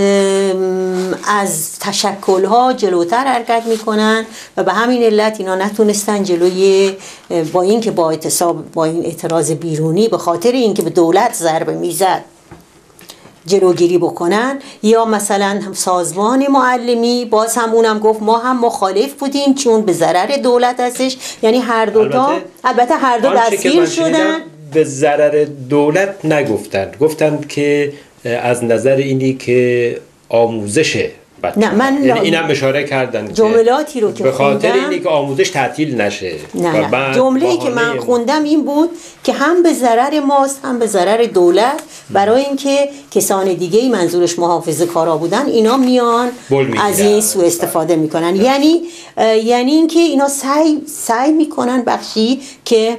از تشکل‌ها جلوتر حرکت میکنن و به همین علت اینا نتونستن جلوی، با اینکه با اعتصاب با این اعتراض بیرونی به خاطر اینکه به دولت ضربه میزد جلوگیری بکنن، یا مثلا سازمان معلمی باز هم اونم گفت ما هم مخالف بودیم چون به ضرر دولت هستش. یعنی هر دوتا البته, البته هر دو دستگیر شدن.
به ضرر دولت نگفتند، گفتند که از نظر اینی که آموزشه بچه.
نه من
یعنی اینم اشاره کردن
جملاتی رو که
به خاطر اینی که آموزش تعطیل نشه.
نه نه جمله‌ای که من خوندم این بود که هم به ضرر ماست هم به ضرر دولت، برای اینکه کسان دیگه‌ای منظورش محافظه کارا بودن اینا میان از این سوء استفاده میکنن. یعنی یعنی اینکه اینا سعی سعی میکنن بخشی که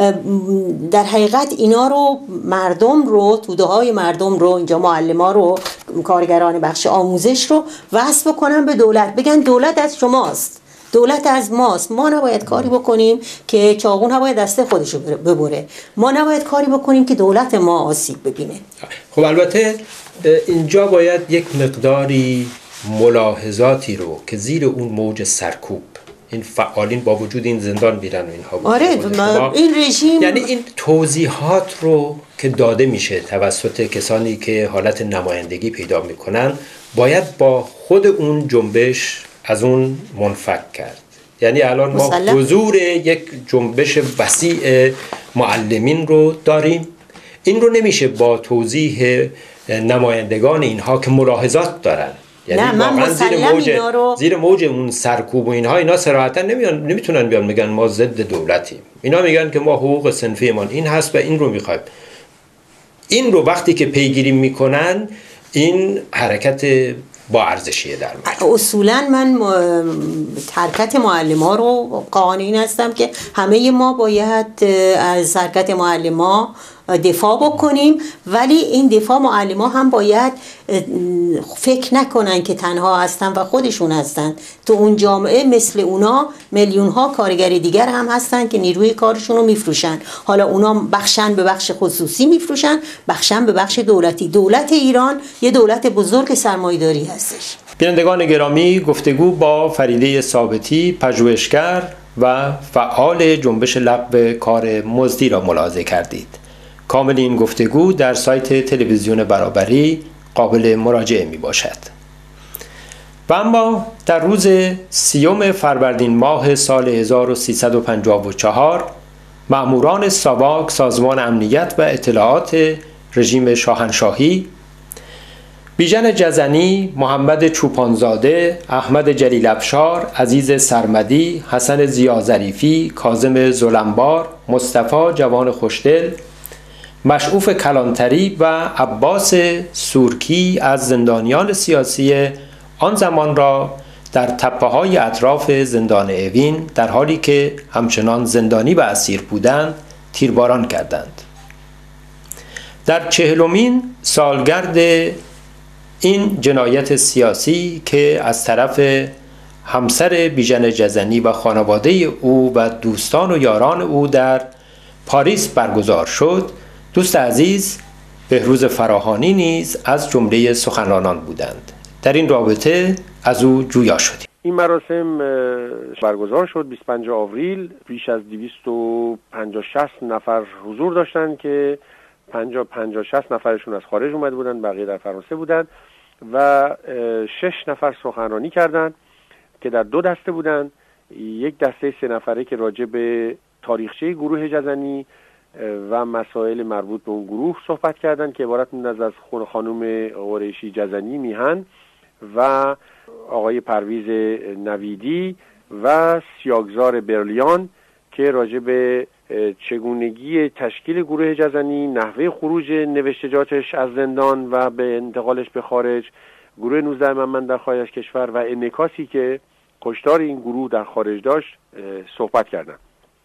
در حقیقت اینا رو مردم رو توده های مردم رو، اینجا معلما رو، کارگران بخش آموزش رو وصل بکنن به دولت، بگن دولت از شماست، دولت از ماست، ما نباید کاری بکنیم که چاقو نباید دست خودشو ببره، ما نباید کاری بکنیم که دولت ما آسیب ببینه.
خب البته اینجا باید یک مقداری ملاحظاتی رو که زیر اون موج سرکوب این فعالین با وجود این زندان میرن و اینها بود.
آره این رژیم،
یعنی این توضیحات رو که داده میشه توسط کسانی که حالت نمایندگی پیدا میکنن باید با خود اون جنبش از اون منفک کرد. یعنی الان ما حضور یک جنبش وسیع معلمین رو داریم، این رو نمیشه با توضیح نمایندگان اینها که ملاحظات دارن، یعنی
نه من
زیر موج
رو...
زیر موج اون سرکوب و اینها اینا صراحتا نمیان نمیتونن بیان میگن ما ضد دولتیم، اینا میگن که ما حقوق صنفیمان این هست و این رو میخوایم. این رو وقتی که پیگیری میکنن این حرکت با ارزشیه. در مجموع
اصولا من حرکت معلم‌ها رو قانعی هستم که همه ما باید از حرکت معلم‌ها دفاع بکنیم، ولی این دفاع معلم‌ها هم باید فکر نکنن که تنها هستن و خودشون هستن. تو اون جامعه مثل اونا میلیون‌ها کارگر دیگر هم هستن که نیروی کارشون رو میفروشن، حالا اونا بخشن به بخش خصوصی میفروشن، بخشن به بخش دولتی. دولت ایران یه دولت بزرگ سرمایه‌داری هستش.
بینندگان گرامی، گفتگو با فریده ثابتی، پژوهشگر و فعال جنبش لغو کار مزدی را ملاحظه کردید. کامل این گفتگو در سایت تلویزیون برابری قابل مراجعه می باشد. و اما در روز سیوم فروردین ماه سال هزار و سیصد و پنجاه و چهار مأموران ساواک سازمان امنیت و اطلاعات رژیم شاهنشاهی بیژن جزنی، محمد چوپانزاده، احمد جلیل افشار، عزیز سرمدی، حسن ضیاءظریفی، کاظم ظلمبار، مصطفی جوان خوشدل، مشعوف کلانتری و عباس سورکی از زندانیان سیاسی آن زمان را در تپه‌های اطراف زندان اوین در حالی که همچنان زندانی و اسیر بودند تیرباران کردند. در چهلمین سالگرد این جنایت سیاسی که از طرف همسر بیژن جزنی و خانواده او و دوستان و یاران او در پاریس برگزار شد، دوست عزیز بهروز فراهانی نیز از جمله سخنرانان بودند. در این رابطه از او جویا شدیم.
این مراسم برگزار شد بیست و پنجم آوریل. بیش از دویست و پنجاه شصت نفر حضور داشتن که پنجاه پنجاه شصت نفرشون از خارج اومده بودن، بقیه در فرانسه بودن و شش نفر سخنرانی کردند که در دو دسته بودن. یک دسته سه نفره که راجع به تاریخچه گروه جزنی و مسائل مربوط به اون گروه صحبت کردند که عبارت از از خانم قریشی جزنی میهن و آقای پرویز نویدی و سیاگزار برلیان که راجع به چگونگی تشکیل گروه جزنی، نحوه خروج نوشتجاتش از زندان و به انتقالش به خارج، گروه نوزده من در خارج از کشور و انعکاسی که کشتار این گروه در خارج داشت صحبت کردن.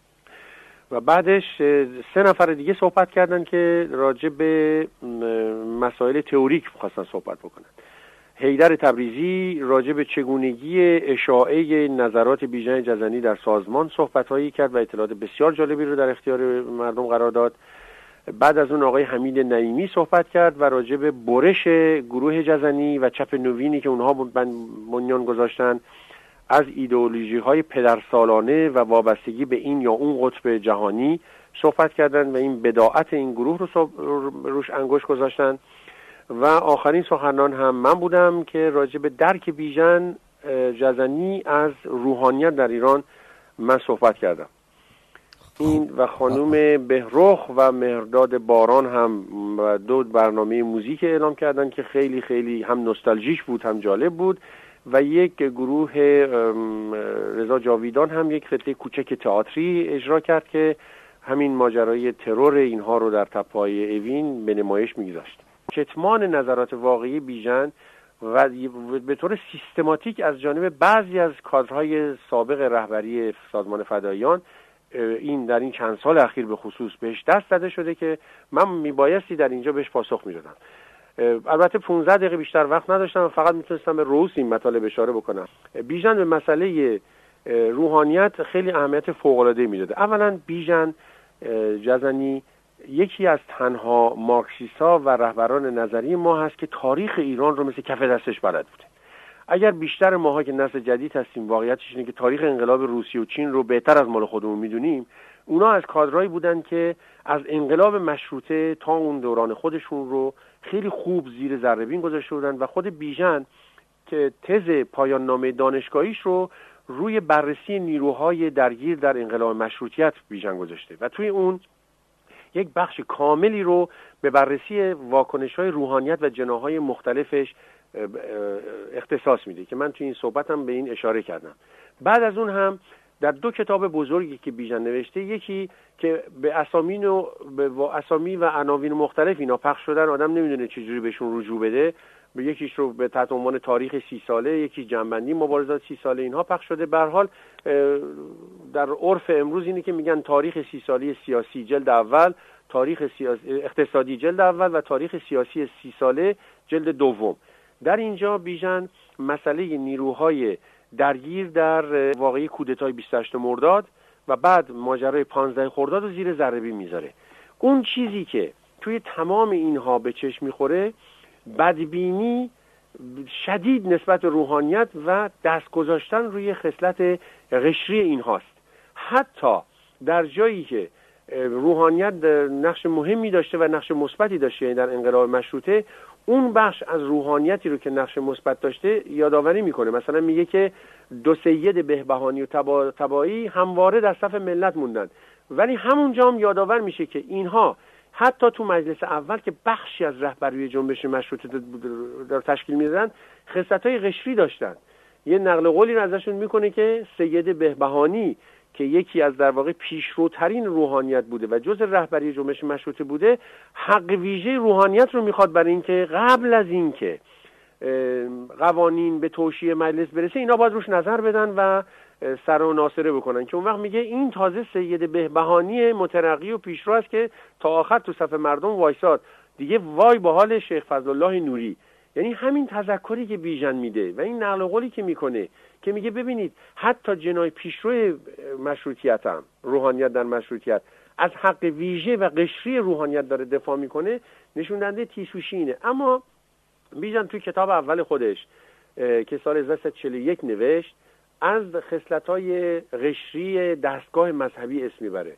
و بعدش سه نفر دیگه صحبت کردن که راجع به مسائل تئوریک خواستن صحبت بکنن. حیدر تبریزی راجع به چگونگی اشاعه نظرات بیژن جزنی در سازمان صحبت‌هایی کرد و اطلاعات بسیار جالبی رو در اختیار مردم قرار داد. بعد از اون آقای حمید نعیمی صحبت کرد و راجع به برش گروه جزنی و چپ نوینی که اونها بنیان گذاشتن از ایدئولوژی‌های پدرسالانه و وابستگی به این یا اون قطب جهانی صحبت کردن و این بداعت این گروه رو روش انگشت گذاشتن. و آخرین سخنران هم من بودم که راجع به درک بیژن جزنی از روحانیت در ایران من صحبت کردم. این و خانم بهرخ و مهرداد باران هم دو برنامه موزیک اعلام کردن که خیلی خیلی هم نوستالژیک بود هم جالب بود و یک گروه رضا جاویدان هم یک خطه کوچک تئاتری اجرا کرد که همین ماجرای ترور اینها رو در تپه‌های اوین به نمایش می‌گذاشت. کتمان نظرات واقعی بیژن و به طور سیستماتیک از جانب بعضی از کادرهای سابق رهبری سازمان فداییان این در این چند سال اخیر به خصوص بهش دست زده شده که من میبایستی در اینجا بهش پاسخ میدادم. البته پانزده دقیقه بیشتر وقت نداشتم و فقط میتونستم به رؤوس این مطالب اشاره بکنم. بیژن به مسئله روحانیت خیلی اهمیت فوق‌العاده‌ای میداده. اولا بیژن جزنی یکی از تنها مارکسیست‌ها و رهبران نظری ما هست که تاریخ ایران رو مثل کف دستش بلد بوده. اگر بیشتر ماها که نسل جدید هستیم واقعیتش اینه که تاریخ انقلاب روسیه و چین رو بهتر از مال خودمون میدونیم، اونا از کادرایی بودن که از انقلاب مشروطه تا اون دوران خودشون رو خیلی خوب زیر ذره بین گذاشته بودن و خود بیژن که تز پایان نامه دانشگاهیش رو روی بررسی نیروهای درگیر در انقلاب مشروطیت بیژن گذاشته و توی اون یک بخش کاملی رو به بررسی واکنش‌های روحانیت و جناح‌های مختلفش اختصاص میده که من توی این صحبتم به این اشاره کردم. بعد از اون هم در دو کتاب بزرگی که بیژن نوشته، یکی که به اسامی و به اسامی و عناوین مختلف اینا پخش شدن، آدم نمیدونه چجوری بهشون رجوع بده، به یکیش رو به تحت عنوان تاریخ سی ساله، یکی جنبندی مبارزات سی ساله اینها پخش شده. به هر حال در عرف امروز اینه که میگن تاریخ سی ساله سیاسی جلد اول، تاریخ سیاسی اقتصادی جلد اول و تاریخ سیاسی سی ساله جلد دوم. در اینجا بیژن مسئله نیروهای درگیر در واقعی کودتای بیست و هشتم مرداد و بعد ماجرای پانزدهم خرداد رو زیر ذره بین میذاره. اون چیزی که توی تمام اینها به چشم میخوره بدبینی شدید نسبت به روحانیت و دست گذاشتن روی خصلت قشری اینهاست. حتی در جایی که روحانیت نقش مهمی داشته و نقش مثبتی داشته، یعنی در انقلاب مشروطه، اون بخش از روحانیتی رو که نقش مثبت داشته یادآوری میکنه. مثلا میگه که دو سید بهبهانی و تبا... تبایی همواره در صف ملت موندن، ولی همونجا هم یادآور میشه که اینها حتی تو مجلس اول که بخشی از رهبری جنبش مشروطه در تشکیل میدادن خصلت‌های قشری داشتن. یه نقل قولی رو ازشون میکنه که سید بهبهانی که یکی از در واقع پیشروترین روحانیت بوده و جزء رهبری جنبش مشروطه بوده، حق ویژه روحانیت رو میخواد برای اینکه قبل از اینکه قوانین به توشیح مجلس برسه اینا باید روش نظر بدن و سر و ناصره بکنن، که اون وقت میگه این تازه سید بهبهانی مترقی و پیشرو است که تا آخر تو صف مردم وایساد، دیگه وای به حال شیخ فضلالله نوری. یعنی همین تذکری که بیژن میده و این نقل قولی که میکنه که میگه ببینید حتی جنای پیشرو مشروطیت هم، روحانیت در مشروطیت، از حق ویژه و قشری روحانیت داره دفاع میکنه، نشون دهنده تیسوشی اینه. اما بیژن توی کتاب اول خودش که سال هزار و سیصد و چهل و یک نوشت از خصلت‌های قشری دستگاه مذهبی اسم میبره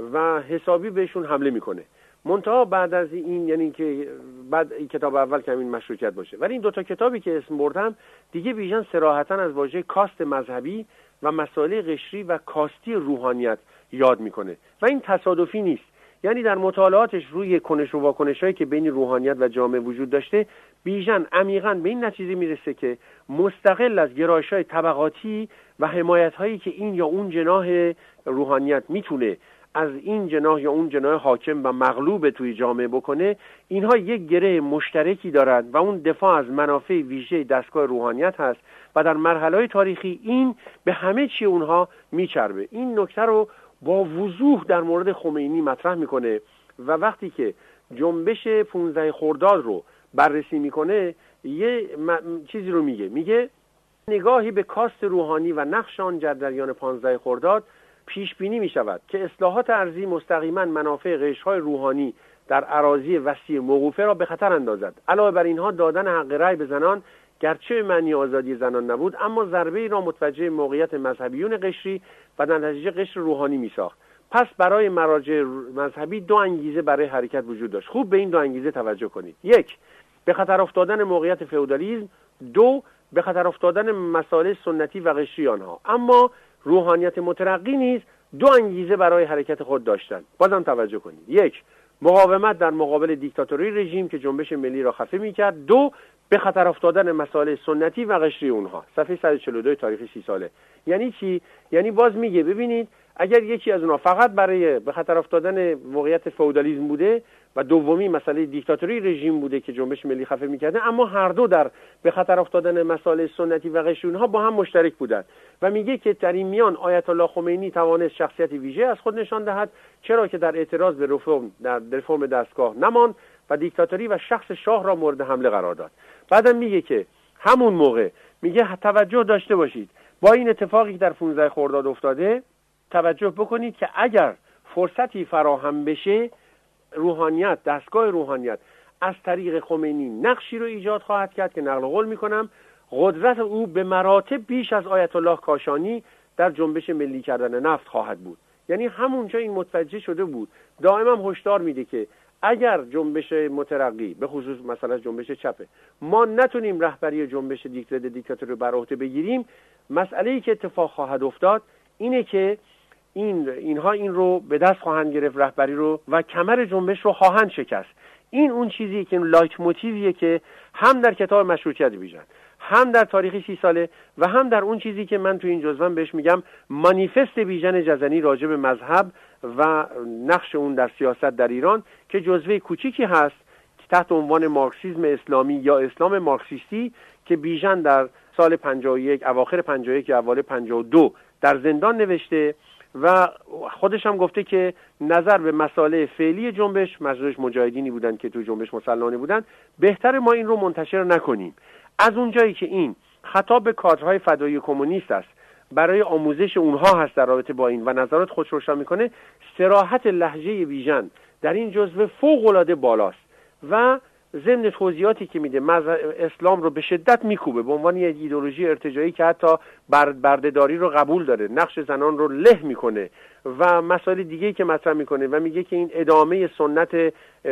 و حسابی بهشون حمله میکنه. منتها بعد از این، یعنی که بعد این کتاب اول که همین مشروطیت باشه، ولی این دوتا کتابی که اسم بردم دیگه بیژن صراحتاً از واژه کاست مذهبی و مسائل قشری و کاستی روحانیت یاد میکنه و این تصادفی نیست. یعنی در مطالعاتش روی کنش و واکنش‌هایی که بین روحانیت و جامعه وجود داشته، بیژن عمیقاً به این نتیجه میرسه که مستقل از گرایش‌های طبقاتی و حمایت‌هایی که این یا اون جناح روحانیت میتونه از این جناح یا اون جناح حاکم و مغلوب توی جامعه بکنه، اینها یک گره مشترکی دارند و اون دفاع از منافع ویژه دستگاه روحانیت هست و در مرحله تاریخی این به همه چی اونها میچربه. این نکته رو با وضوح در مورد خمینی مطرح میکنه و وقتی که جنبش پانزده خرداد رو بررسی میکنه یه چیزی رو میگه میگه نگاهی به کاست روحانی و نقش آن در جریان پانزده خرداد پیش بینی می شود که اصلاحات ارضی مستقیما منافع قشرهای روحانی در اراضی وسیع موقوفه را به خطر اندازد. علاوه بر اینها دادن حق رأی به زنان گرچه معنی آزادی زنان نبود، اما ضربه‌ای را متوجه موقعیت مذهبیون قشری و در نتیجه قشر روحانی می ساخت. پس برای مراجع مذهبی دو انگیزه برای حرکت وجود داشت. خوب به این دو انگیزه توجه کنید. یک، به خطر افتادن موقعیت فئودالیسم. دو، به خطر افتادن مسائل سنتی و قشری آنها. اما روحانیت مترقی نیز دو انگیزه برای حرکت خود داشتند. بازم توجه کنید. یک، مقاومت در مقابل دیکتاتوری رژیم که جنبش ملی را خفه می‌کرد. دو، به خطر افتادن مسائل سنتی و قشری اونها. صفحه صد و چهل و دو تاریخ سی ساله. یعنی چی؟ یعنی باز میگه ببینید اگر یکی از اونها فقط برای به خطر افتادن موقعیت فئودالیسم بوده و دومی مسئله دیکتاتوری رژیم بوده که جنبش ملی خفه می‌کرده، اما هر دو در به خطر افتادن مسائل سنتی و قشری اونها با هم مشترک بودند و میگه که در این میان آیت الله خمینی توانست شخصیت ویژه از خود نشان دهد، چرا که در اعتراض به رفرم در رفرم دستگاه نماند و دیکتاتوری و شخص شاه را مورد حمله قرار داد. بعدم میگه که همون موقع میگه توجه داشته باشید با این اتفاقی که در پانزده خرداد افتاده، توجه بکنید که اگر فرصتی فراهم بشه روحانیت، دستگاه روحانیت از طریق خمینی نقشی رو ایجاد خواهد کرد که نقل قول میکنم قدرت او به مراتب بیش از آیت الله کاشانی در جنبش ملی کردن نفت خواهد بود. یعنی همونجا این متوجه شده بود. دائما هشدار میده که اگر جنبش مترقی به خصوص مثلا جنبش چپه ما نتونیم رهبری جنبش دیکتاتوری دیکتاتوری بر عهده بگیریم، مسئله‌ای که اتفاق خواهد افتاد اینه که این اینها این رو به دست خواهند گرفت، رهبری رو، و کمر جنبش رو خواهند شکست. این اون چیزیه که لایت موتیویه که هم در کتاب مشروطیت بیژن، هم در تاریخ سی ساله و هم در اون چیزی که من تو این جزوه بهش میگم مانیفست بیژن جزنی راجع به مذهب و نقش اون در سیاست در ایران، که جزوه کوچیکی هست تحت عنوان مارکسیسم اسلامی یا اسلام مارکسیستی که بیژن در سال پنجاه و یک، اواخر پنجاه و یک یا اوایل پنجاه و دو در زندان نوشته و خودش هم گفته که نظر به مسائل فعلی جنبش، مجموعه مجاهدینی بودن که تو جنبش مسلحانه بودن، بهتر ما این رو منتشر نکنیم. از اونجایی که این خطاب به کادرهای فدایی کمونیست است، برای آموزش اونها هست در رابطه با این و نظرات خودش روشن میکنه، صراحت لهجه بیژن در این جزوه فوق‌العاده بالاست و ضمن توضیحاتی که میده اسلام رو به شدت میکوبه به عنوان یک ایدئولوژی ارتجاعی که حتی بردهداری رو قبول داره، نقش زنان رو له میکنه و مسائل دیگه‌ای که مطرح میکنه و میگه که این ادامه سنت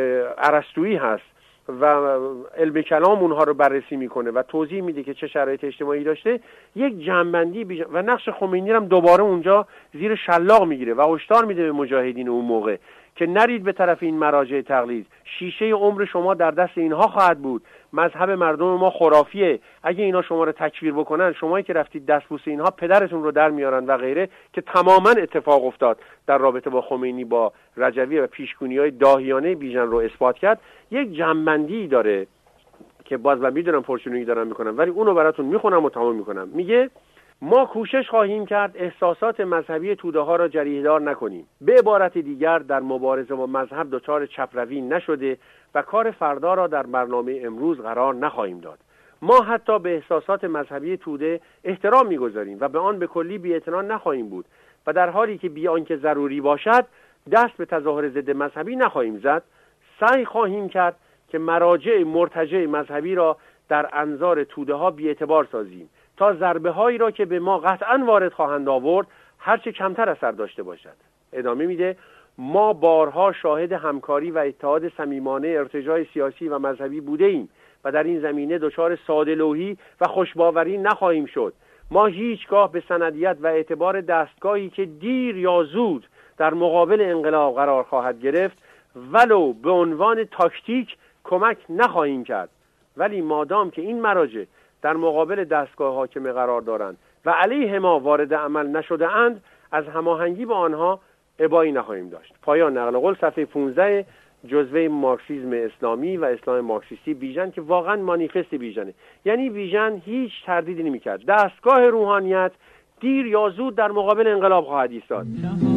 ارسطویی هست و علم کلام اونها رو بررسی میکنه و توضیح میده که چه شرایط اجتماعی داشته. یک جنبندی بیجن... و نقش خمینی هم دوباره اونجا زیر شلاق میگیره و هشدار میده به مجاهدین اون موقع که نرید به طرف این مراجع تقلید، شیشه عمر شما در دست اینها خواهد بود، مذهب مردم ما خرافیه، اگه اینا شما رو تکفیر بکنن، شمایی که رفتید دستبوس اینها پدرتون رو در میارن و غیره، که تماما اتفاق افتاد در رابطه با خمینی با رجوی و پیشگونی‌های داهیانه بیژن رو اثبات کرد. یک جنبندی داره که باز من میدونم پرچونگی دارم میکنم ولی اونو براتون میخونم و تمام میکنم. میگه ما کوشش خواهیم کرد احساسات مذهبی توده ها را جریحه‌دار نکنیم. به عبارت دیگر در مبارزه با مذهب دچار چپروی نشده و کار فردا را در برنامه امروز قرار نخواهیم داد. ما حتی به احساسات مذهبی توده احترام میگذاریم و به آن به کلی بی‌اعتنا نخواهیم بود و در حالی که بی آنکه ضروری باشد دست به تظاهر ضد مذهبی نخواهیم زد. سعی خواهیم کرد که مراجع مرتجع مذهبی را در انظار توده ها بی‌اعتبار سازیم تا ضربه هایی را که به ما قطعاً وارد خواهند آورد هرچه کمتر اثر داشته باشد. ادامه میده: ما بارها شاهد همکاری و اتحاد صمیمانه ارتجاع سیاسی و مذهبی بوده ایم و در این زمینه دچار ساده‌لوحی و خوشباوری نخواهیم شد. ما هیچگاه به سندیت و اعتبار دستگاهی که دیر یا زود در مقابل انقلاب قرار خواهد گرفت ولو به عنوان تاکتیک کمک نخواهیم کرد. ولی مادام که این مراجع در مقابل دستگاه حاکمه قرار دارند و علیه ما وارد عمل نشده اند، از هماهنگی با آنها ابایی نخواهیم داشت. پایان نقل قول، صفحه پانزده، جزوه مارکسیسم اسلامی و اسلام مارکسیستی بیژن که واقعا مانیفست بیژنه. یعنی بیژن هیچ تردیدی نمی‌کرد دستگاه روحانیت دیر یا زود در مقابل انقلاب خواهد ایستاد.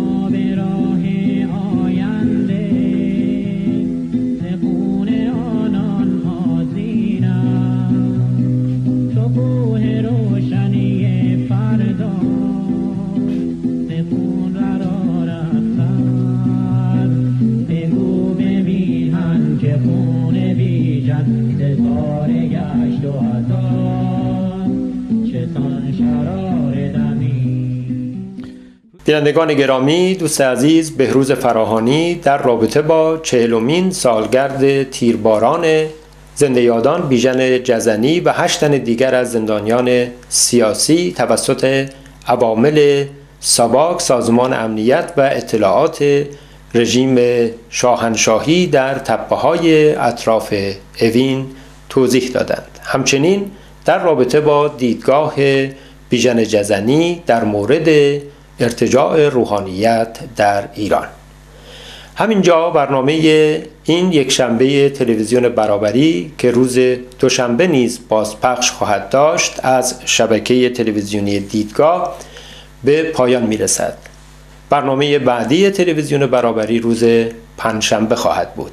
بینندگان گرامی، دوست عزیز بهروز فراهانی در رابطه با چهلمین سالگرد تیرباران زنده یادان بیژن جزنی و هشت تن دیگر از زندانیان سیاسی توسط عوامل ساواک، سازمان امنیت و اطلاعات رژیم شاهنشاهی در تپه‌های اطراف اوین توضیح دادند. همچنین در رابطه با دیدگاه بیژن جزنی در مورد ارتجاع روحانیت در ایران. همینجا برنامه این یک شنبه تلویزیون برابری که روز دوشنبه نیز بازپخش خواهد داشت از شبکه تلویزیونی دیدگاه به پایان میرسد. برنامه بعدی تلویزیون برابری روز پنجشنبه خواهد بود.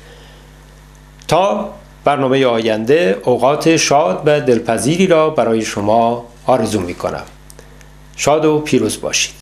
تا برنامه آینده اوقات شاد و دلپذیری را برای شما آرزو می کنم. شاد و پیروز باشید.